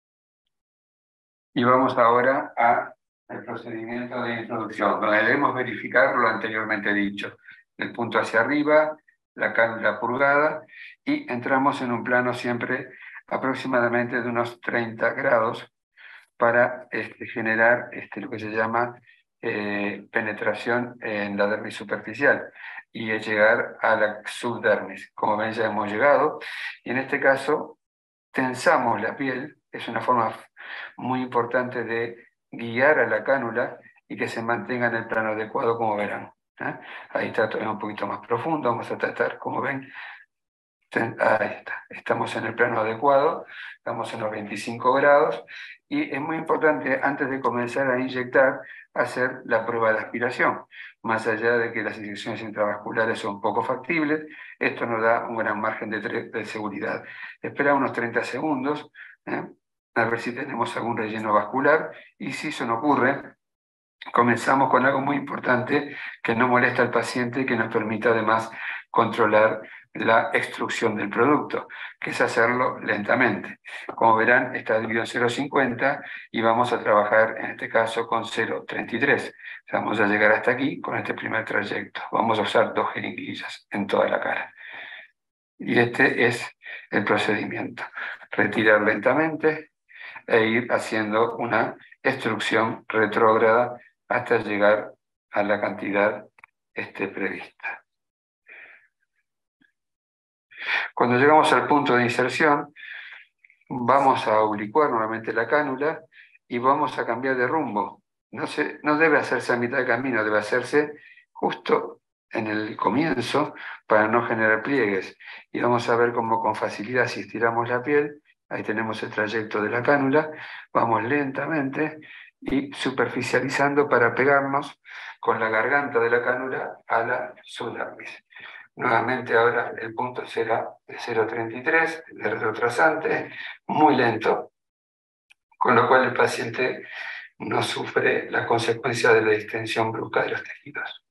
Y vamos ahora al procedimiento de introducción, donde debemos verificar lo anteriormente dicho. El punto hacia arriba, la cánula purgada, y entramos en un plano siempre aproximadamente de unos treinta grados para este, generar este, lo que se llama eh, penetración en la dermis superficial y llegar a la subdermis. Como ven, ya hemos llegado, y en este caso tensamos la piel. Es una forma muy importante de guiar a la cánula y que se mantenga en el plano adecuado, como verán. ¿eh? Ahí está todavía un poquito más profundo, vamos a tratar, como ven, ahí está, estamos en el plano adecuado, estamos en los veinticinco grados, y es muy importante, antes de comenzar a inyectar, hacer la prueba de aspiración. Más allá de que las inyecciones intravasculares son poco factibles, esto nos da un gran margen de, de seguridad. Espera unos treinta segundos, ¿eh? a ver si tenemos algún relleno vascular, y si eso no ocurre, comenzamos con algo muy importante que no molesta al paciente y que nos permite además controlar la extrusión del producto, que es hacerlo lentamente. Como verán, está dividido en cero coma cincuenta y vamos a trabajar en este caso con cero coma treinta y tres. Vamos a llegar hasta aquí con este primer trayecto. Vamos a usar dos jeringuillas en toda la cara. Y este es el procedimiento. Retirar lentamente e ir haciendo una extrusión retrógrada hasta llegar a la cantidad este, prevista. Cuando llegamos al punto de inserción, vamos a oblicuar nuevamente la cánula y vamos a cambiar de rumbo. No, se, no debe hacerse a mitad de camino, debe hacerse justo en el comienzo para no generar pliegues. Y vamos a ver cómo con facilidad, si estiramos la piel, ahí tenemos el trayecto de la cánula, vamos lentamente y superficializando para pegarnos con la garganta de la cánula a la subdermis. Nuevamente ahora el punto será de cero coma treinta y tres, de retrotrasante, muy lento, con lo cual el paciente no sufre la consecuencia de la distensión brusca de los tejidos.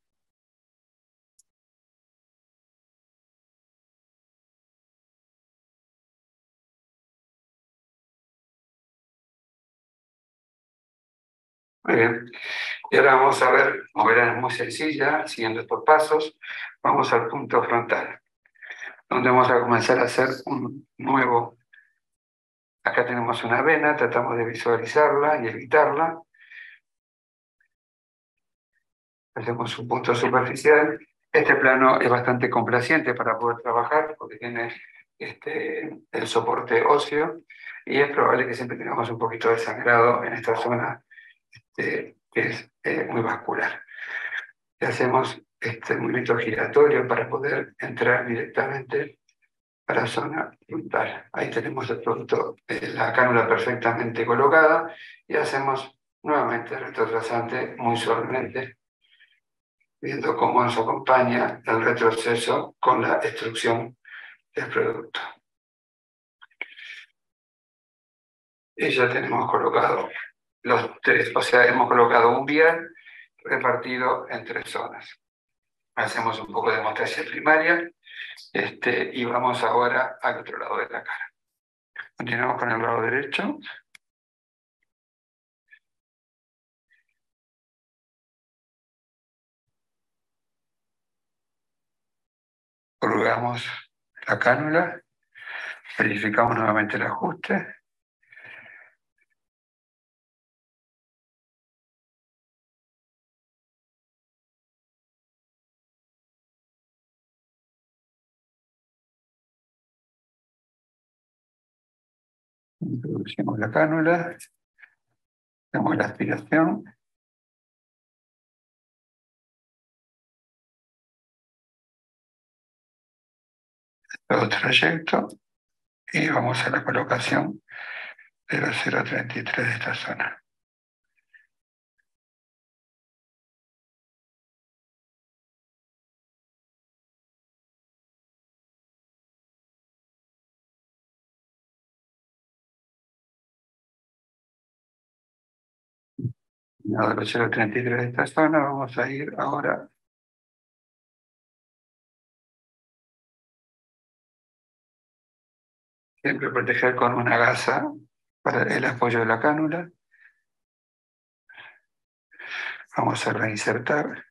Muy bien, y ahora vamos a ver, como verán, es muy sencilla, siguiendo estos pasos, vamos al punto frontal, donde vamos a comenzar a hacer un nuevo. Acá tenemos una vena, tratamos de visualizarla y evitarla. Hacemos un punto superficial. Este plano es bastante complaciente para poder trabajar porque tiene este, el soporte óseo y es probable que siempre tengamos un poquito de sangrado en esta zona este, que es eh, muy vascular. Y hacemos este movimiento giratorio para poder entrar directamente a la zona frontal. Ahí tenemos el producto, eh, la cánula perfectamente colocada, y hacemos nuevamente retrotrasante muy suavemente, viendo cómo nos acompaña el retroceso con la extrusión del producto. Y ya tenemos colocado los tres, o sea, hemos colocado un vial repartido en tres zonas. Hacemos un poco de hemostasia primaria este, y vamos ahora al otro lado de la cara. Continuamos con el lado derecho. Colgamos la cánula, verificamos nuevamente el ajuste. Introducimos la cánula, hacemos la aspiración. Todo trayecto y vamos a la colocación de los cero coma treinta y tres de esta zona. De los cero coma treinta y tres de esta zona vamos a ir ahora siempre proteger con una gasa para el apoyo de la cánula. Vamos a reinsertar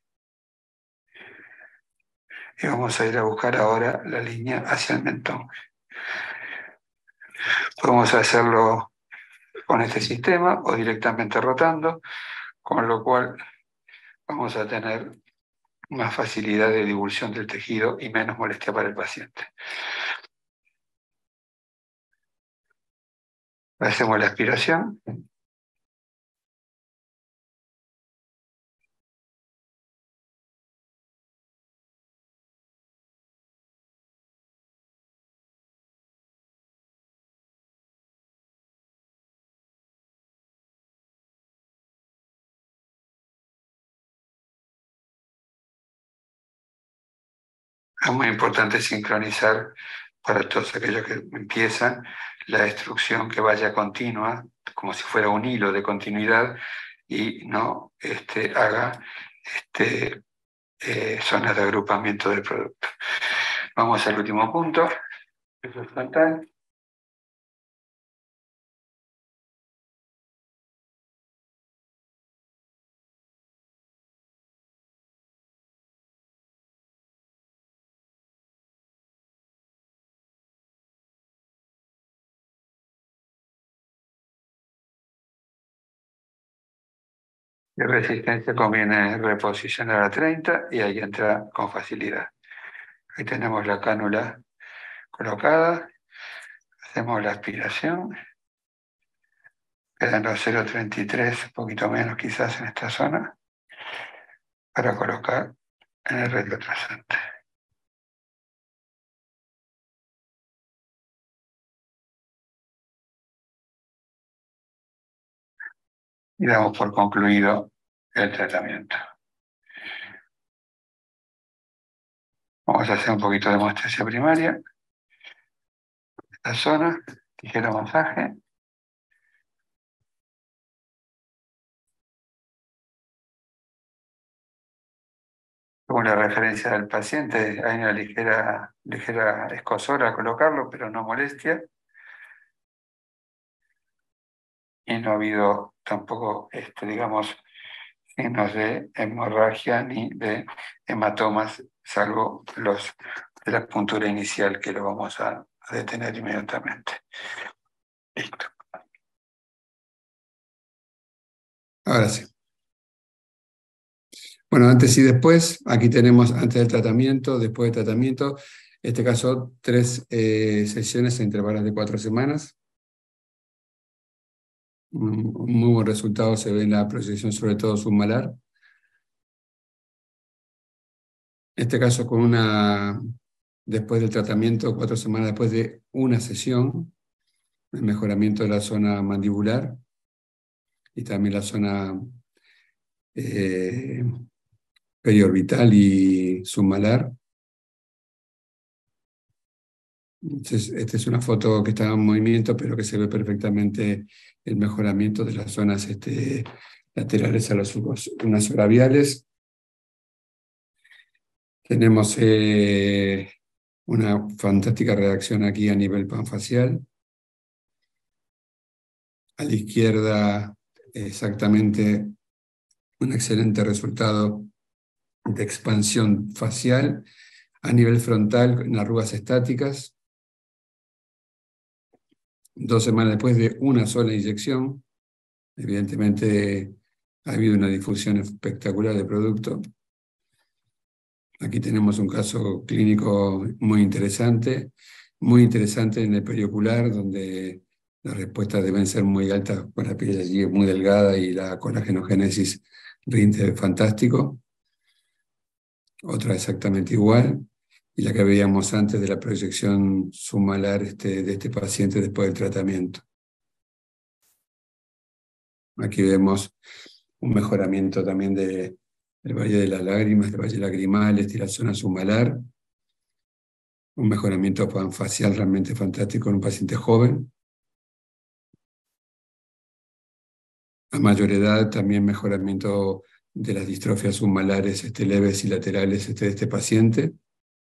y vamos a ir a buscar ahora la línea hacia el mentón. Podemos hacerlo con este sistema o directamente rotando, con lo cual vamos a tener más facilidad de divulsión del tejido y menos molestia para el paciente. Hacemos la aspiración. Es muy importante sincronizar para todos aquellos que empiezan la destrucción que vaya continua, como si fuera un hilo de continuidad y no este, haga este, eh, zonas de agrupamiento del producto. Vamos al último punto, eso es frontal. De resistencia conviene reposicionar a treinta y ahí entra con facilidad. Ahí tenemos la cánula colocada, hacemos la aspiración, quedan los cero coma treinta y tres, un poquito menos quizás en esta zona, para colocar en el retrotrasante. Y damos por concluido el tratamiento. Vamos a hacer un poquito de hemostasia primaria. Esta zona, ligero masaje. Según la referencia del paciente, hay una ligera, ligera escozor al colocarlo, pero no molestia. Y no ha habido tampoco, este, digamos, signos de hemorragia ni de hematomas, salvo los de la puntura inicial, que lo vamos a, a detener inmediatamente. Listo. Ahora sí. Bueno, antes y después, aquí tenemos antes del tratamiento, después del tratamiento, en este caso tres eh, sesiones en intervalos de cuatro semanas. Un, un muy buen resultado se ve en la proyección, sobre todo submalar. En este caso con una, después del tratamiento, cuatro semanas después de una sesión, el mejoramiento de la zona mandibular y también la zona eh, periorbital y submalar. Entonces, esta es una foto que está en movimiento, pero que se ve perfectamente el mejoramiento de las zonas este, laterales a los nasolabiales. Tenemos eh, una fantástica reacción aquí a nivel panfacial. A la izquierda, exactamente un excelente resultado de expansión facial. A nivel frontal, en arrugas estáticas. Dos semanas después de una sola inyección. Evidentemente ha habido una difusión espectacular del producto. Aquí tenemos un caso clínico muy interesante, muy interesante en el periocular, donde las respuestas deben ser muy altas, con la piel allí muy delgada y la colágenogénesis rinde fantástico. Otra exactamente igual, y la que veíamos antes de la proyección submalar este, de este paciente después del tratamiento. Aquí vemos un mejoramiento también de, del valle de las lágrimas, del valle lagrimal, de la zona submalar. Un mejoramiento facial realmente fantástico en un paciente joven. A mayor edad también mejoramiento de las distrofias submalares este, leves y laterales este, de este paciente.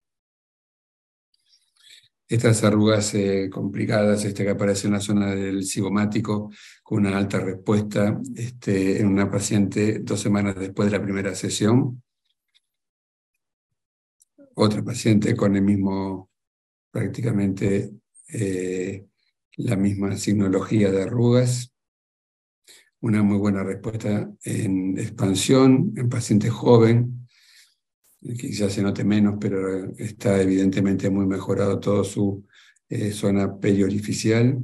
Estas arrugas eh, complicadas este, que aparecen en la zona del cigomático con una alta respuesta este, en una paciente dos semanas después de la primera sesión. Otra paciente con el mismo, prácticamente eh, la misma signología de arrugas. Una muy buena respuesta en expansión, en paciente joven, que quizás se note menos, pero está evidentemente muy mejorado toda su eh, zona periorificial.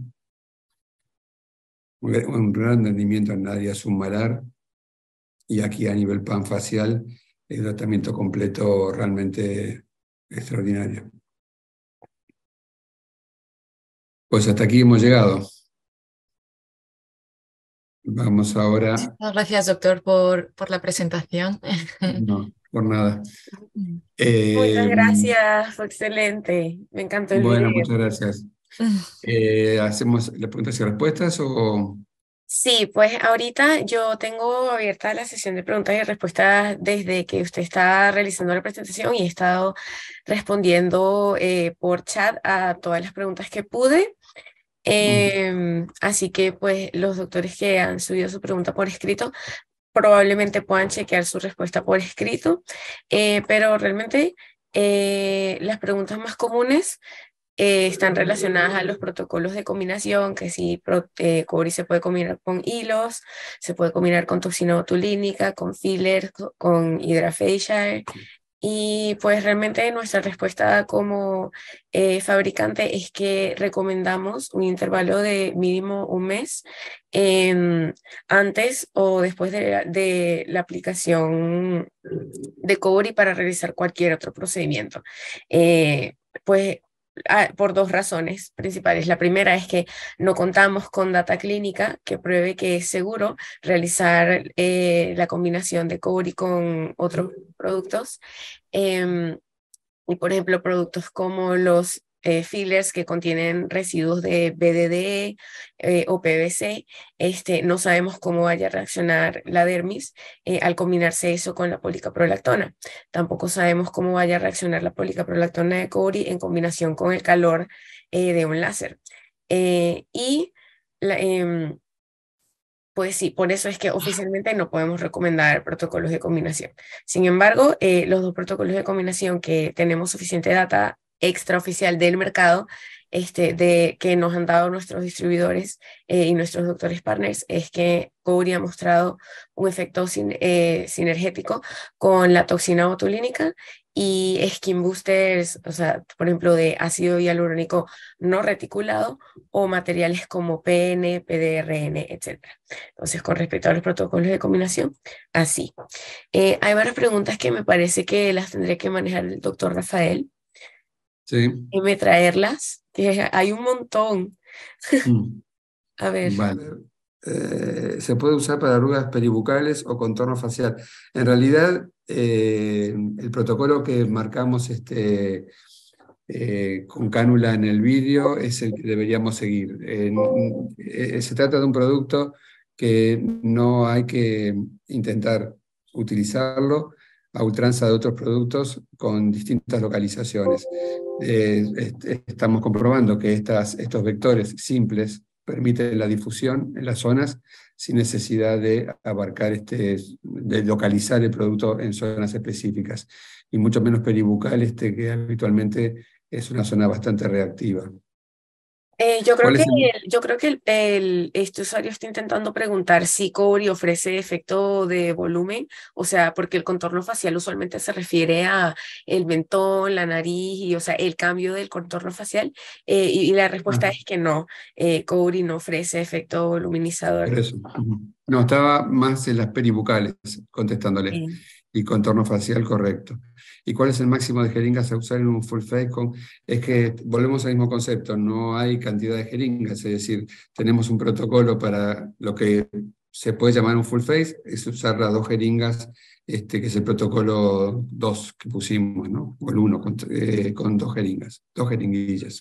Un gran rendimiento en área submalar, y aquí a nivel panfacial, el tratamiento completo realmente extraordinario. Pues hasta aquí hemos llegado. Vamos ahora... Muchas gracias, doctor, por, por la presentación. No, por nada. Muchas Eh, gracias, fue excelente. Me encantó el bueno, video. muchas gracias. Eh, ¿hacemos las preguntas y respuestas o...? Sí, pues ahorita yo tengo abierta la sesión de preguntas y respuestas desde que usted está realizando la presentación y he estado respondiendo eh, por chat a todas las preguntas que pude. Eh, así que pues los doctores que han subido su pregunta por escrito probablemente puedan chequear su respuesta por escrito, eh, pero realmente eh, las preguntas más comunes eh, están relacionadas a los protocolos de combinación, que si pro, eh, Cobri se puede combinar con hilos, se puede combinar con toxina botulínica, con fillers, con hidrafacial. Y pues realmente nuestra respuesta como eh, fabricante es que recomendamos un intervalo de mínimo un mes eh, antes o después de, de la aplicación de Cobri para realizar cualquier otro procedimiento. Eh, pues Ah, por dos razones principales. La primera es que no contamos con data clínica que pruebe que es seguro realizar eh, la combinación de Cobri con otros productos. Eh, y por ejemplo, productos como los eh, fillers que contienen residuos de B D D eh, o P V C, este, no sabemos cómo vaya a reaccionar la dermis eh, al combinarse eso con la policaprolactona. Tampoco sabemos cómo vaya a reaccionar la policaprolactona de Cobri en combinación con el calor eh, de un láser. Eh, y la, eh, pues sí, por eso es que oficialmente no podemos recomendar protocolos de combinación. Sin embargo, eh, los dos protocolos de combinación que tenemos suficiente data extraoficial del mercado, este, de, que nos han dado nuestros distribuidores eh, y nuestros doctores partners, es que Cobri ha mostrado un efecto sin, eh, sinergético con la toxina botulínica y skin boosters, o sea, por ejemplo, de ácido hialurónico no reticulado o materiales como P N, P D R N, etcétera. Entonces, con respecto a los protocolos de combinación, así. Eh, hay varias preguntas que me parece que las tendré que manejar el doctor Rafael. Sí. Y me traerlas, que hay un montón. Mm. A ver. Vale. Eh, se puede usar para arrugas peribucales o contorno facial. En realidad, eh, el protocolo que marcamos este, eh, con cánula en el vídeo es el que deberíamos seguir. Eh, eh, se trata de un producto que no hay que intentar utilizarlo a ultranza de otros productos con distintas localizaciones. Eh, est estamos comprobando que estas, estos vectores simples permiten la difusión en las zonas sin necesidad de abarcar, este, de localizar el producto en zonas específicas, y mucho menos peribucal, este, que habitualmente es una zona bastante reactiva. Eh, yo creo ¿Cuál que, es el, el- yo creo que el, el- este usuario está intentando preguntar si Cobri ofrece efecto de volumen, o sea, porque el contorno facial usualmente se refiere a el mentón, la nariz, y o sea, el cambio del contorno facial, eh, y, y la respuesta ah, es que no, eh, Cobri no ofrece efecto voluminizador. por eso? Ujú. No, estaba más en las peribucales contestándole, Eh, y contorno facial correcto. ¿Y cuál es el máximo de jeringas a usar en un full face? Con, es que volvemos al mismo concepto, no hay cantidad de jeringas, es decir, tenemos un protocolo para lo que se puede llamar un full face, es usar las dos jeringas, este, que es el protocolo dos que pusimos, ¿no? O el uno, con, eh, con dos jeringas, dos jeringuillas.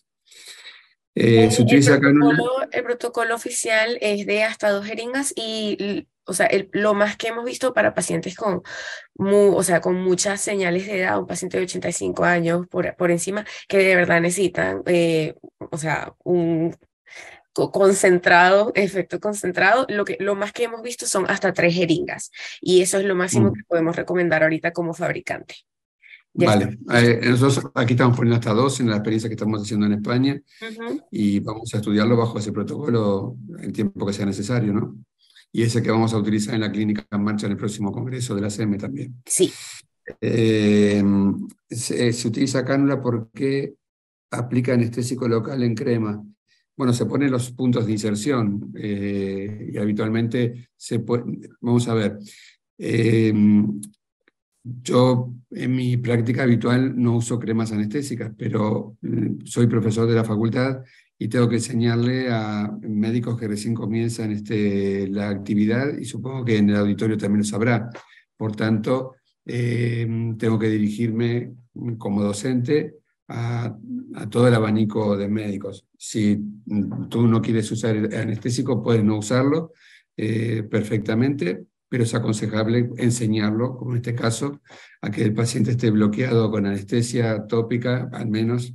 Eh, se Eh, El utiliza cánula. protocolo, el protocolo oficial es de hasta dos jeringas y, l- o sea, el- lo más que hemos visto para pacientes con, mu- o sea, con muchas señales de edad, un paciente de ochenta y cinco años por, por encima, que de verdad necesitan, eh, o sea, un co- concentrado, efecto concentrado, lo que, lo más que hemos visto son hasta tres jeringas y eso es lo máximo que Mm. podemos recomendar ahorita como fabricante. Ya está. Vale, eh, nosotros aquí estamos poniendo hasta dos en la experiencia que estamos haciendo en España, Ujú. y vamos a estudiarlo bajo ese protocolo el tiempo que sea necesario, ¿no? Y ese que vamos a utilizar en la clínica en marcha en el próximo congreso de la S E M también. Sí. Eh, se, se utiliza cánula porque aplica anestésico local en crema. Bueno, se ponen los puntos de inserción, eh, y habitualmente se puede, vamos a ver, eh, yo en mi práctica habitual no uso cremas anestésicas, pero mm, soy profesor de la facultad y tengo que enseñarle a médicos que recién comienzan este, la actividad, y supongo que en el auditorio también lo sabrá. Por tanto, eh, tengo que dirigirme como docente a, a todo el abanico de médicos. Si mm, tú no quieres usar el anestésico, puedes no usarlo, eh, perfectamente, pero es aconsejable enseñarlo, como en este caso, a que el paciente esté bloqueado con anestesia tópica, al menos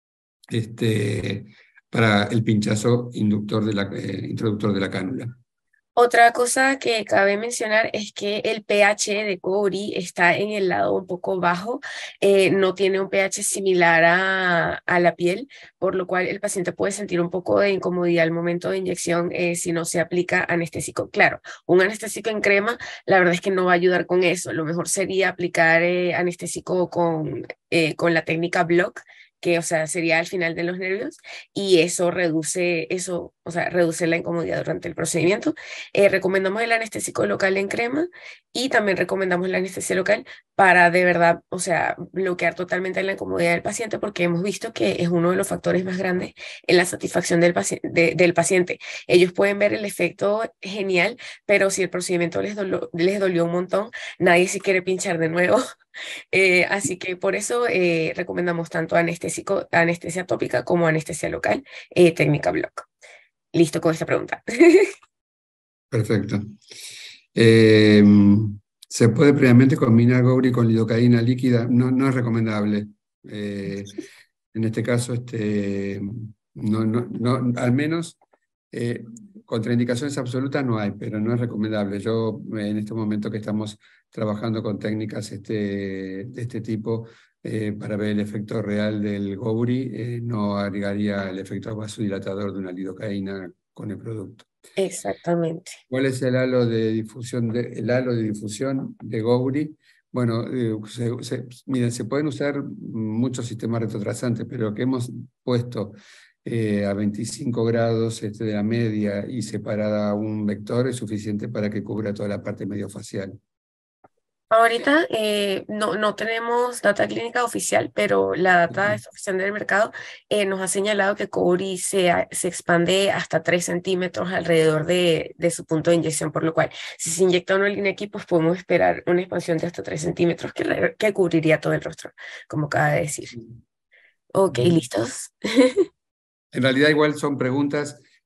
este, para el pinchazo inductor de la, eh, introductor de la cánula. Otra cosa que cabe mencionar es que el pH de Cobri está en el lado un poco bajo, eh, no tiene un pH similar a, a la piel, por lo cual el paciente puede sentir un poco de incomodidad al momento de inyección eh, si no se aplica anestésico. Claro, un anestésico en crema, la verdad es que no va a ayudar con eso. Lo mejor sería aplicar eh, anestésico con, eh, con la técnica Block, que, o sea, sería al final de los nervios, y eso reduce, eso, o sea, reduce la incomodidad durante el procedimiento. Eh, recomendamos el anestésico local en crema y también recomendamos la anestesia local para de verdad, o sea, bloquear totalmente la incomodidad del paciente, porque hemos visto que es uno de los factores más grandes en la satisfacción del, paci de, del paciente. Ellos pueden ver el efecto genial, pero si el procedimiento les, dolo les dolió un montón, nadie se quiere pinchar de nuevo. Eh, así que por eso eh, recomendamos tanto anestésico, anestesia tópica como anestesia local, eh, técnica Block. Listo con esta pregunta. Perfecto. Eh, ¿Se puede previamente combinar Gowri con lidocaína líquida? No, no es recomendable. Eh, en este caso, este, no, no, no, al menos eh, contraindicaciones absolutas no hay, pero no es recomendable. Yo, en este momento que estamos trabajando con técnicas este, de este tipo, eh, para ver el efecto real del Gowri, eh, no agregaría el efecto vasodilatador de una lidocaína con el producto. Exactamente. ¿Cuál es el halo de difusión de, el halo de difusión de Gowri? Bueno, eh, se, se, miren, se pueden usar muchos sistemas retrotrasantes, pero que hemos puesto eh, a veinticinco grados este, de la media y separada un vector es suficiente para que cubra toda la parte mediofacial. Ahorita eh, no, no tenemos data clínica oficial, pero la data oficial del mercado eh, nos ha señalado que Cobri se, a- se expande hasta tres centímetros alrededor de, de su punto de inyección, por lo cual si se inyecta una línea aquí, pues podemos esperar una expansión de hasta tres centímetros que, re- que cubriría todo el rostro, como acaba de decir. Ok, Ujú. ¿listos? En realidad igual son preguntas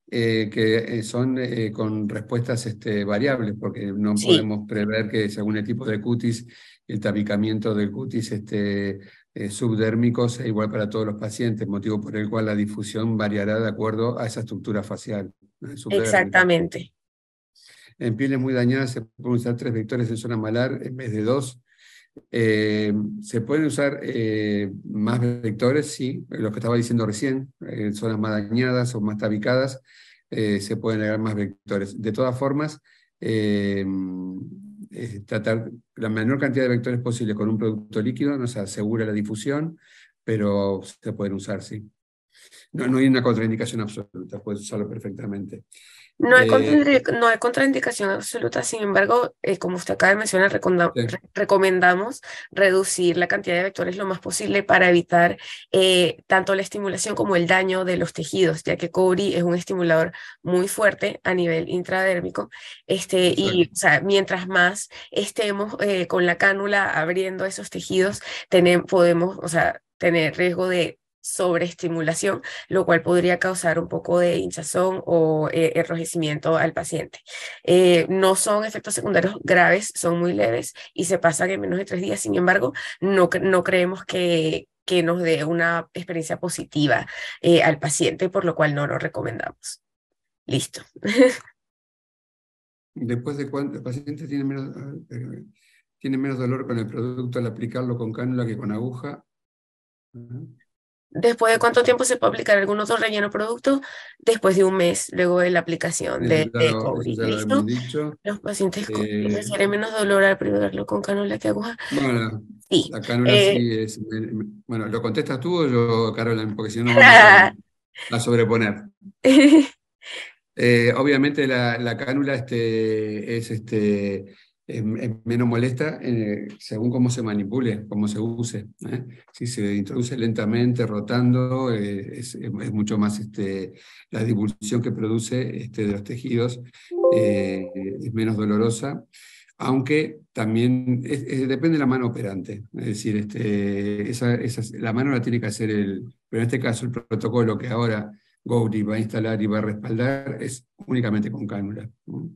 eh, que son eh, con respuestas este, variables, porque no Sí, podemos prever que según el tipo de cutis, el tabicamiento del cutis este, eh, subdérmico sea igual para todos los pacientes, motivo por el cual la difusión variará de acuerdo a esa estructura facial eh, subdérmica. exactamente. En pieles muy dañadas se pueden usar tres vectores en zona malar en vez de dos. Eh, ¿Se pueden usar eh, más vectores? Sí, lo que estaba diciendo recién, en zonas más dañadas o más tabicadas, eh, se pueden agregar más vectores. De todas formas, eh, eh, tratar la menor cantidad de vectores posible con un producto líquido nos asegura la difusión, pero se pueden usar, sí. No, no hay una contraindicación absoluta, puedes usarlo perfectamente. No hay, Eh, contraindic- no hay contraindicación absoluta, sin embargo, eh, como usted acaba de mencionar, reconda- sí, re- recomendamos reducir la cantidad de vectores lo más posible para evitar eh, tanto la estimulación como el daño de los tejidos, ya que Cobri es un estimulador muy fuerte a nivel intradérmico. Este, y exacto. o sea, mientras más estemos eh, con la cánula abriendo esos tejidos, tenem- podemos, o sea, tener riesgo de sobreestimulación, lo cual podría causar un poco de hinchazón o eh, enrojecimiento al paciente. Eh, no son efectos secundarios graves, son muy leves y se pasan en menos de tres días. Sin embargo, no, no creemos que, que nos dé una experiencia positiva eh, al paciente, por lo cual no lo recomendamos. Listo. Después de cuánto el paciente tiene menos, eh, tiene menos dolor con el producto al aplicarlo con cánula que con aguja. Ajá. ¿Después de cuánto tiempo se puede aplicar algún otro relleno producto? Después de un mes, luego de la aplicación Eso de, ya de lo, eso Cobri. ya lo hemos ¿Listo? dicho. Los pacientes con Eh, refieren menos dolor al aplicarlo con cánula que aguja. bueno, Sí. la cánula Eh, sí es. me- me- bueno, ¿lo contestas tú o yo, Caroline? Porque si no nos vamos a, a sobreponer. Eh, obviamente la, la cánula este, es, este, es, es menos molesta eh, según cómo se manipule, cómo se use. ¿eh? Si se introduce lentamente, rotando, eh, es, es mucho más este, la divulsión que produce este, de los tejidos, eh, es menos dolorosa, aunque también es, es, depende de la mano operante. Es decir, este, esa, esa, la mano la tiene que hacer el, pero en este caso el protocolo que ahora Gowri va a instalar y va a respaldar es únicamente con cánula.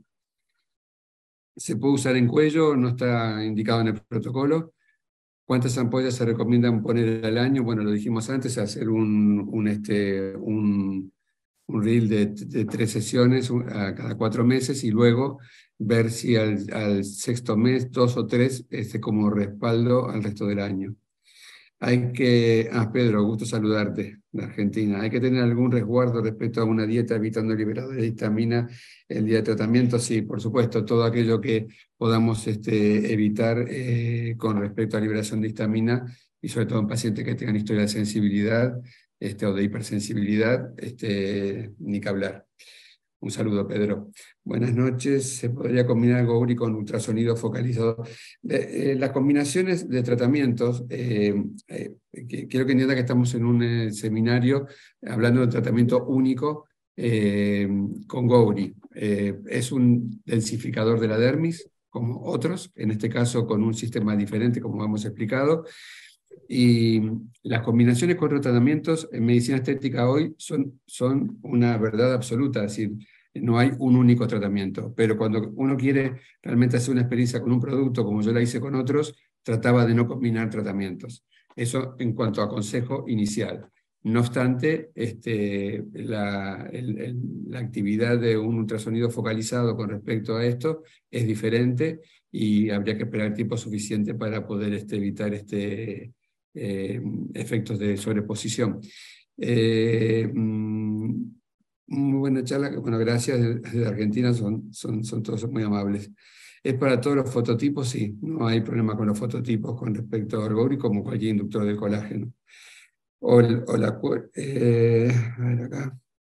Se puede usar en cuello, no está indicado en el protocolo. ¿Cuántas ampollas se recomiendan poner al año? Bueno, lo dijimos antes, hacer un, un, este, un, un reel de, de tres sesiones a cada cuatro meses y luego ver si al, al sexto mes, dos o tres, este, como respaldo al resto del año. Hay que, ah, Pedro, gusto saludarte, de Argentina. Hay que tener algún resguardo respecto a una dieta evitando el liberador de histamina el día de tratamiento. Sí, por supuesto, todo aquello que podamos este, evitar eh, con respecto a liberación de histamina y sobre todo en pacientes que tengan historia de sensibilidad este, o de hipersensibilidad, este, ni que hablar. Un saludo, Pedro. Buenas noches. ¿Se podría combinar Gowri con ultrasonido focalizado? Eh, eh, las combinaciones de tratamientos, eh, eh, que, quiero que entienda que estamos en un eh, seminario hablando de tratamiento único eh, con Gowri. Eh, es un densificador de la dermis, como otros, en este caso con un sistema diferente, como hemos explicado. Y las combinaciones con otros tratamientos en medicina estética hoy son, son una verdad absoluta, es decir, no hay un único tratamiento, pero cuando uno quiere realmente hacer una experiencia con un producto, como yo la hice con otros, trataba de no combinar tratamientos. Eso en cuanto a consejo inicial. No obstante, este, la, el, el, la actividad de un ultrasonido focalizado con respecto a esto es diferente y habría que esperar tiempo suficiente para poder este, evitar este, eh, efectos de sobreposición. Eh, mm, muy buena charla, bueno, gracias desde Argentina, son, son, son todos muy amables. ¿Es para todos los fototipos? Sí, no hay problema con los fototipos con respecto al Gowri como cualquier inductor del colágeno. O, o la, eh, a ver acá.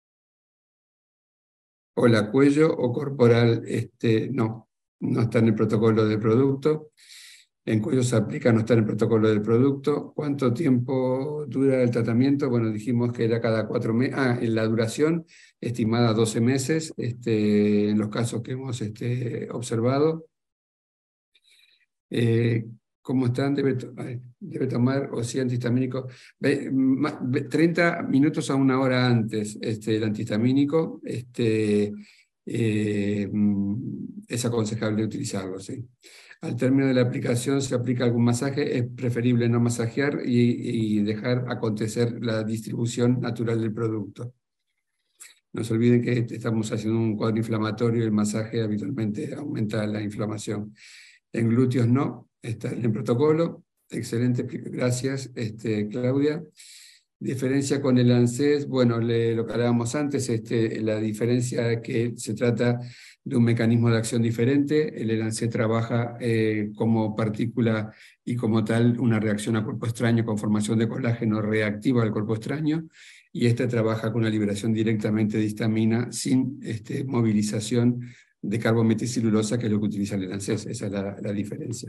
O la cuello o corporal, este, no, no está en el protocolo del producto. En cuello se aplica, no está en el protocolo del producto. ¿Cuánto tiempo dura el tratamiento? Bueno, dijimos que era cada cuatro meses. Ah, en la duración estimada doce meses, este, en los casos que hemos este, observado. Eh, ¿Cómo están? Debe, to debe tomar o sí antihistamínico. treinta minutos a una hora antes este, el antihistamínico este, eh, es aconsejable utilizarlo. ¿Sí? Al término de la aplicación se aplica algún masaje, es preferible no masajear y, y dejar acontecer la distribución natural del producto. No se olviden que estamos haciendo un cuadro inflamatorio y el masaje habitualmente aumenta la inflamación. En glúteos no, está en el protocolo. Excelente, gracias este, Claudia. Diferencia con el ANSES, bueno, le, lo que hablábamos antes, este, la diferencia es que se trata de un mecanismo de acción diferente. El ANSES trabaja eh, como partícula y como tal una reacción a cuerpo extraño con formación de colágeno reactiva al cuerpo extraño, y este trabaja con una liberación directamente de histamina sin este, movilización de carbonmetilcelulosa, que es lo que utiliza el ANSES. Esa es la, la diferencia.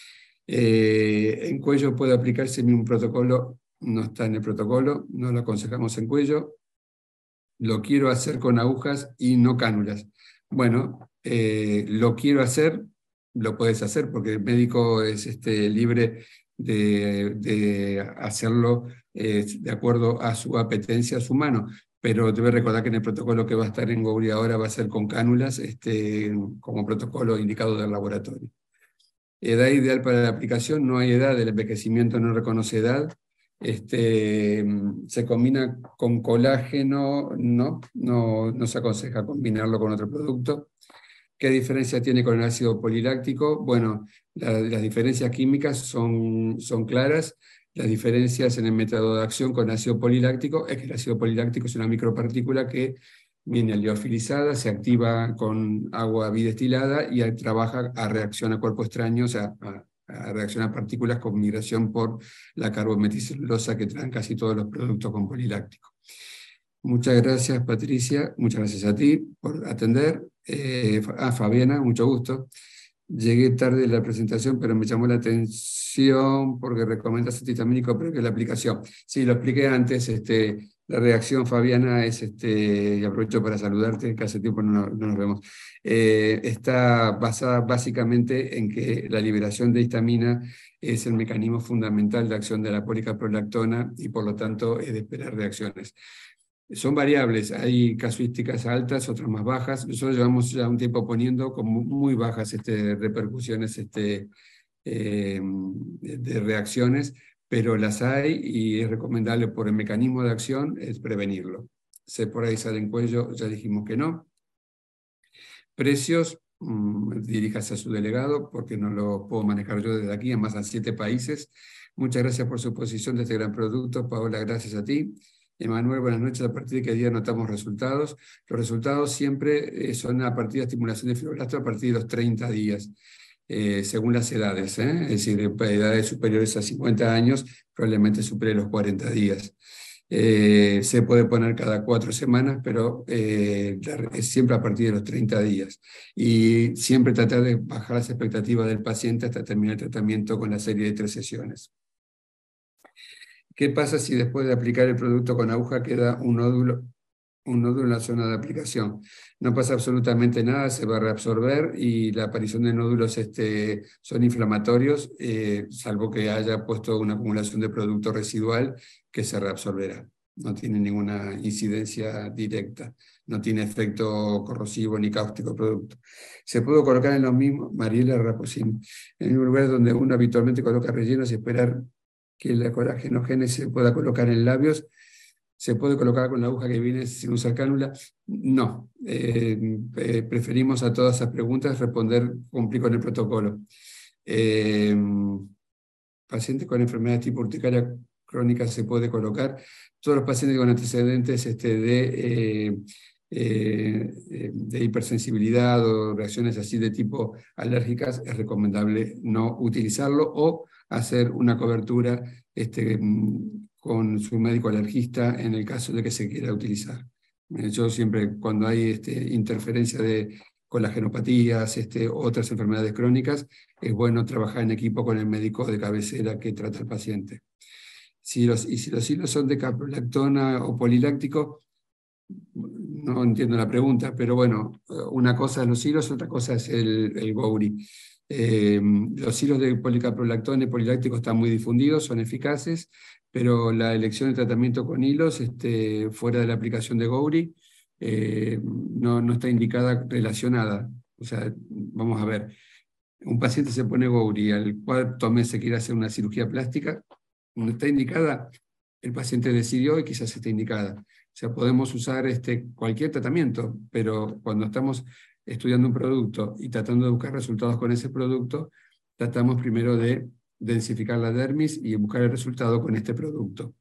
Eh, en cuello puede aplicarse un protocolo, no está en el protocolo, no lo aconsejamos en cuello. Lo quiero hacer con agujas y no cánulas. Bueno, eh, lo quiero hacer, lo puedes hacer, porque el médico es este, libre de, de hacerlo eh, de acuerdo a su apetencia, a su mano. Pero debe recordar que en el protocolo que va a estar en Gouri ahora va a ser con cánulas, este, como protocolo indicado del laboratorio. Edad ideal para la aplicación, no hay edad, el envejecimiento no reconoce edad. Este, se combina con colágeno, no, no, no se aconseja combinarlo con otro producto. ¿Qué diferencia tiene con el ácido poliláctico? Bueno, la, las diferencias químicas son, son claras. Las diferencias en el método de acción con ácido poliláctico es que el ácido poliláctico es una micropartícula que viene liofilizada, se activa con agua bidestilada y trabaja a reacción a cuerpo extraño, o sea, a, a reacción a partículas con migración por la carbonmetilcelulosa que traen casi todos los productos con poliláctico. Muchas gracias, Patricia, muchas gracias a ti por atender. Eh, ah, Fabiana, mucho gusto. Llegué tarde en la presentación, pero me llamó la atención porque recomendas antihistamínico, pero que la aplicación. Sí, lo expliqué antes, este, la reacción, Fabiana, es, este, y aprovecho para saludarte, que hace tiempo no, no nos vemos, eh, está basada básicamente en que la liberación de histamina es el mecanismo fundamental de acción de la policaprolactona y por lo tanto es de esperar reacciones. Son variables, hay casuísticas altas, otras más bajas. Nosotros llevamos ya un tiempo poniendo como muy bajas este, repercusiones este, eh, de, de reacciones, pero las hay y es recomendable por el mecanismo de acción es prevenirlo. Se por ahí sale en cuello, ya dijimos que no. Precios, mmm, diríjase a su delegado porque no lo puedo manejar yo desde aquí, además a siete países. Muchas gracias por su posición de este gran producto. Paola, gracias a ti. Emanuel, buenas noches. ¿A partir de qué día notamos resultados? Los resultados siempre eh, son a partir de estimulación de fibroblastos a partir de los treinta días, eh, según las edades. ¿eh? Es decir, edades superiores a cincuenta años, probablemente supere los cuarenta días. Eh, se puede poner cada cuatro semanas, pero eh, es siempre a partir de los treinta días. Y siempre tratar de bajar las expectativas del paciente hasta terminar el tratamiento con la serie de tres sesiones. ¿Qué pasa si después de aplicar el producto con aguja queda un nódulo, un nódulo en la zona de aplicación? No pasa absolutamente nada, se va a reabsorber y la aparición de nódulos este, son inflamatorios, eh, salvo que haya puesto una acumulación de producto residual que se reabsorberá. No tiene ninguna incidencia directa, no tiene efecto corrosivo ni cáustico el producto. Se puede colocar en los mismos, Mariela Raposín, en un lugar donde uno habitualmente coloca rellenos y esperar que la colágenogénesis se pueda colocar en labios. ¿Se puede colocar con la aguja que viene sin usar cánula? No. Eh, eh, preferimos a todas esas preguntas responder cumplir con el protocolo. Eh, pacientes con enfermedades tipo urticaria crónica se puede colocar. Todos los pacientes con antecedentes este, de, eh, eh, de hipersensibilidad o reacciones así de tipo alérgicas, es recomendable no utilizarlo o hacer una cobertura este, con su médico alergista en el caso de que se quiera utilizar. Yo siempre, cuando hay este, interferencia de colagenopatías, este, otras enfermedades crónicas, es bueno trabajar en equipo con el médico de cabecera que trata al paciente. Si los, y si los hilos son de caprolactona o poliláctico, no entiendo la pregunta, pero bueno, una cosa es los hilos, otra cosa es el, el Gouri. Eh, los hilos de policaprolactona y poliláctico están muy difundidos, son eficaces, pero la elección de tratamiento con hilos este, fuera de la aplicación de Gowri eh, no, no está indicada relacionada. O sea, vamos a ver, un paciente se pone Gowri y al cuarto mes se quiere hacer una cirugía plástica, no está indicada, el paciente decidió y quizás esté indicada. O sea, podemos usar este, cualquier tratamiento, pero cuando estamos estudiando un producto y tratando de buscar resultados con ese producto, tratamos primero de densificar la dermis y buscar el resultado con este producto.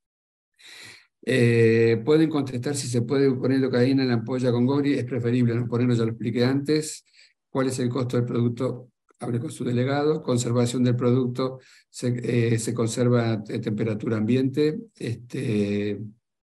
Eh, pueden contestar si se puede poner lidocaína en la ampolla con Gowri, es preferible no ponerlo, ya lo expliqué antes. ¿Cuál es el costo del producto? Hable con su delegado. Conservación del producto, se, eh, se conserva a temperatura ambiente. Este,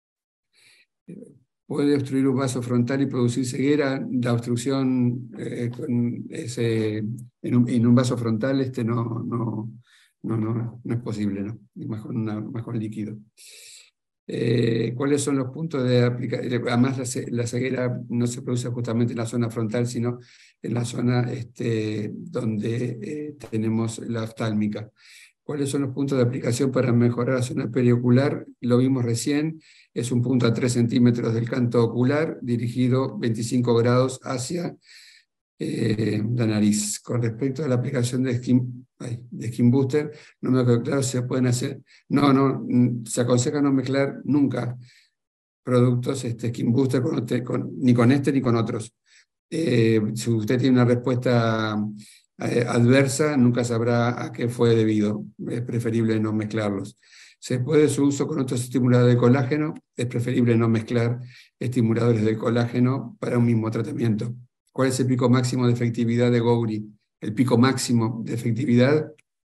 puede obstruir un vaso frontal y producir ceguera. La obstrucción eh, con ese, en, un, en un vaso frontal este no, no, no, no, no es posible, ¿no? Más con, una, más con líquido. Eh, ¿Cuáles son los puntos de aplicación? Además, la, la ceguera no se produce justamente en la zona frontal, sino en la zona este, donde eh, tenemos la oftálmica. ¿Cuáles son los puntos de aplicación para mejorar la zona periocular? Lo vimos recién, es un punto a tres centímetros del canto ocular, dirigido veinticinco grados hacia eh, la nariz. Con respecto a la aplicación de skin, ay, de skin booster, no me quedó claro si se pueden hacer. No, no, se aconseja no mezclar nunca productos este, skin booster con, con, ni con este ni con otros. Eh, si usted tiene una respuesta eh, adversa, nunca sabrá a qué fue debido. Es preferible no mezclarlos. Se puede su uso con otros estimuladores de colágeno, es preferible no mezclar estimuladores de colágeno para un mismo tratamiento. ¿Cuál es el pico máximo de efectividad de Gowri? El pico máximo de efectividad,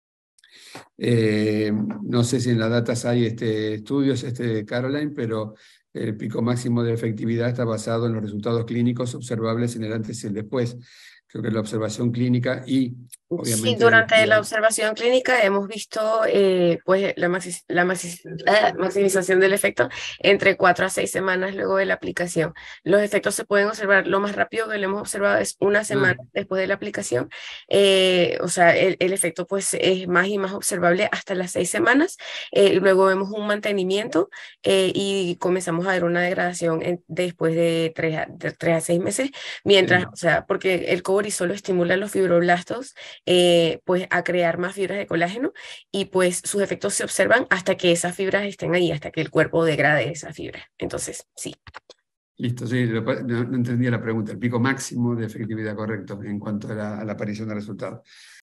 eh, no sé si en las datas hay este, estudios, este, Caroline, pero el pico máximo de efectividad está basado en los resultados clínicos observables en el antes y el después. Creo que la observación clínica y obviamente... Sí, durante la observación clínica hemos visto eh, pues, la, maxi la maxi ah, maximización del efecto entre cuatro a seis semanas luego de la aplicación. Los efectos se pueden observar, lo más rápido que lo hemos observado es una semana ah. después de la aplicación. Eh, o sea, el, el efecto pues, es más y más observable hasta las seis semanas. Eh, luego vemos un mantenimiento eh, y comenzamos a ver una degradación en, después de tres a, de tres a seis meses. Mientras, sí. o sea, porque el Gowri solo estimula los fibroblastos Eh, pues a crear más fibras de colágeno y pues sus efectos se observan hasta que esas fibras estén ahí, hasta que el cuerpo degrade esas fibras. Entonces, sí. Listo, sí, no, no entendía la pregunta. El pico máximo de efectividad, correcto, en cuanto a la, a la aparición de resultados.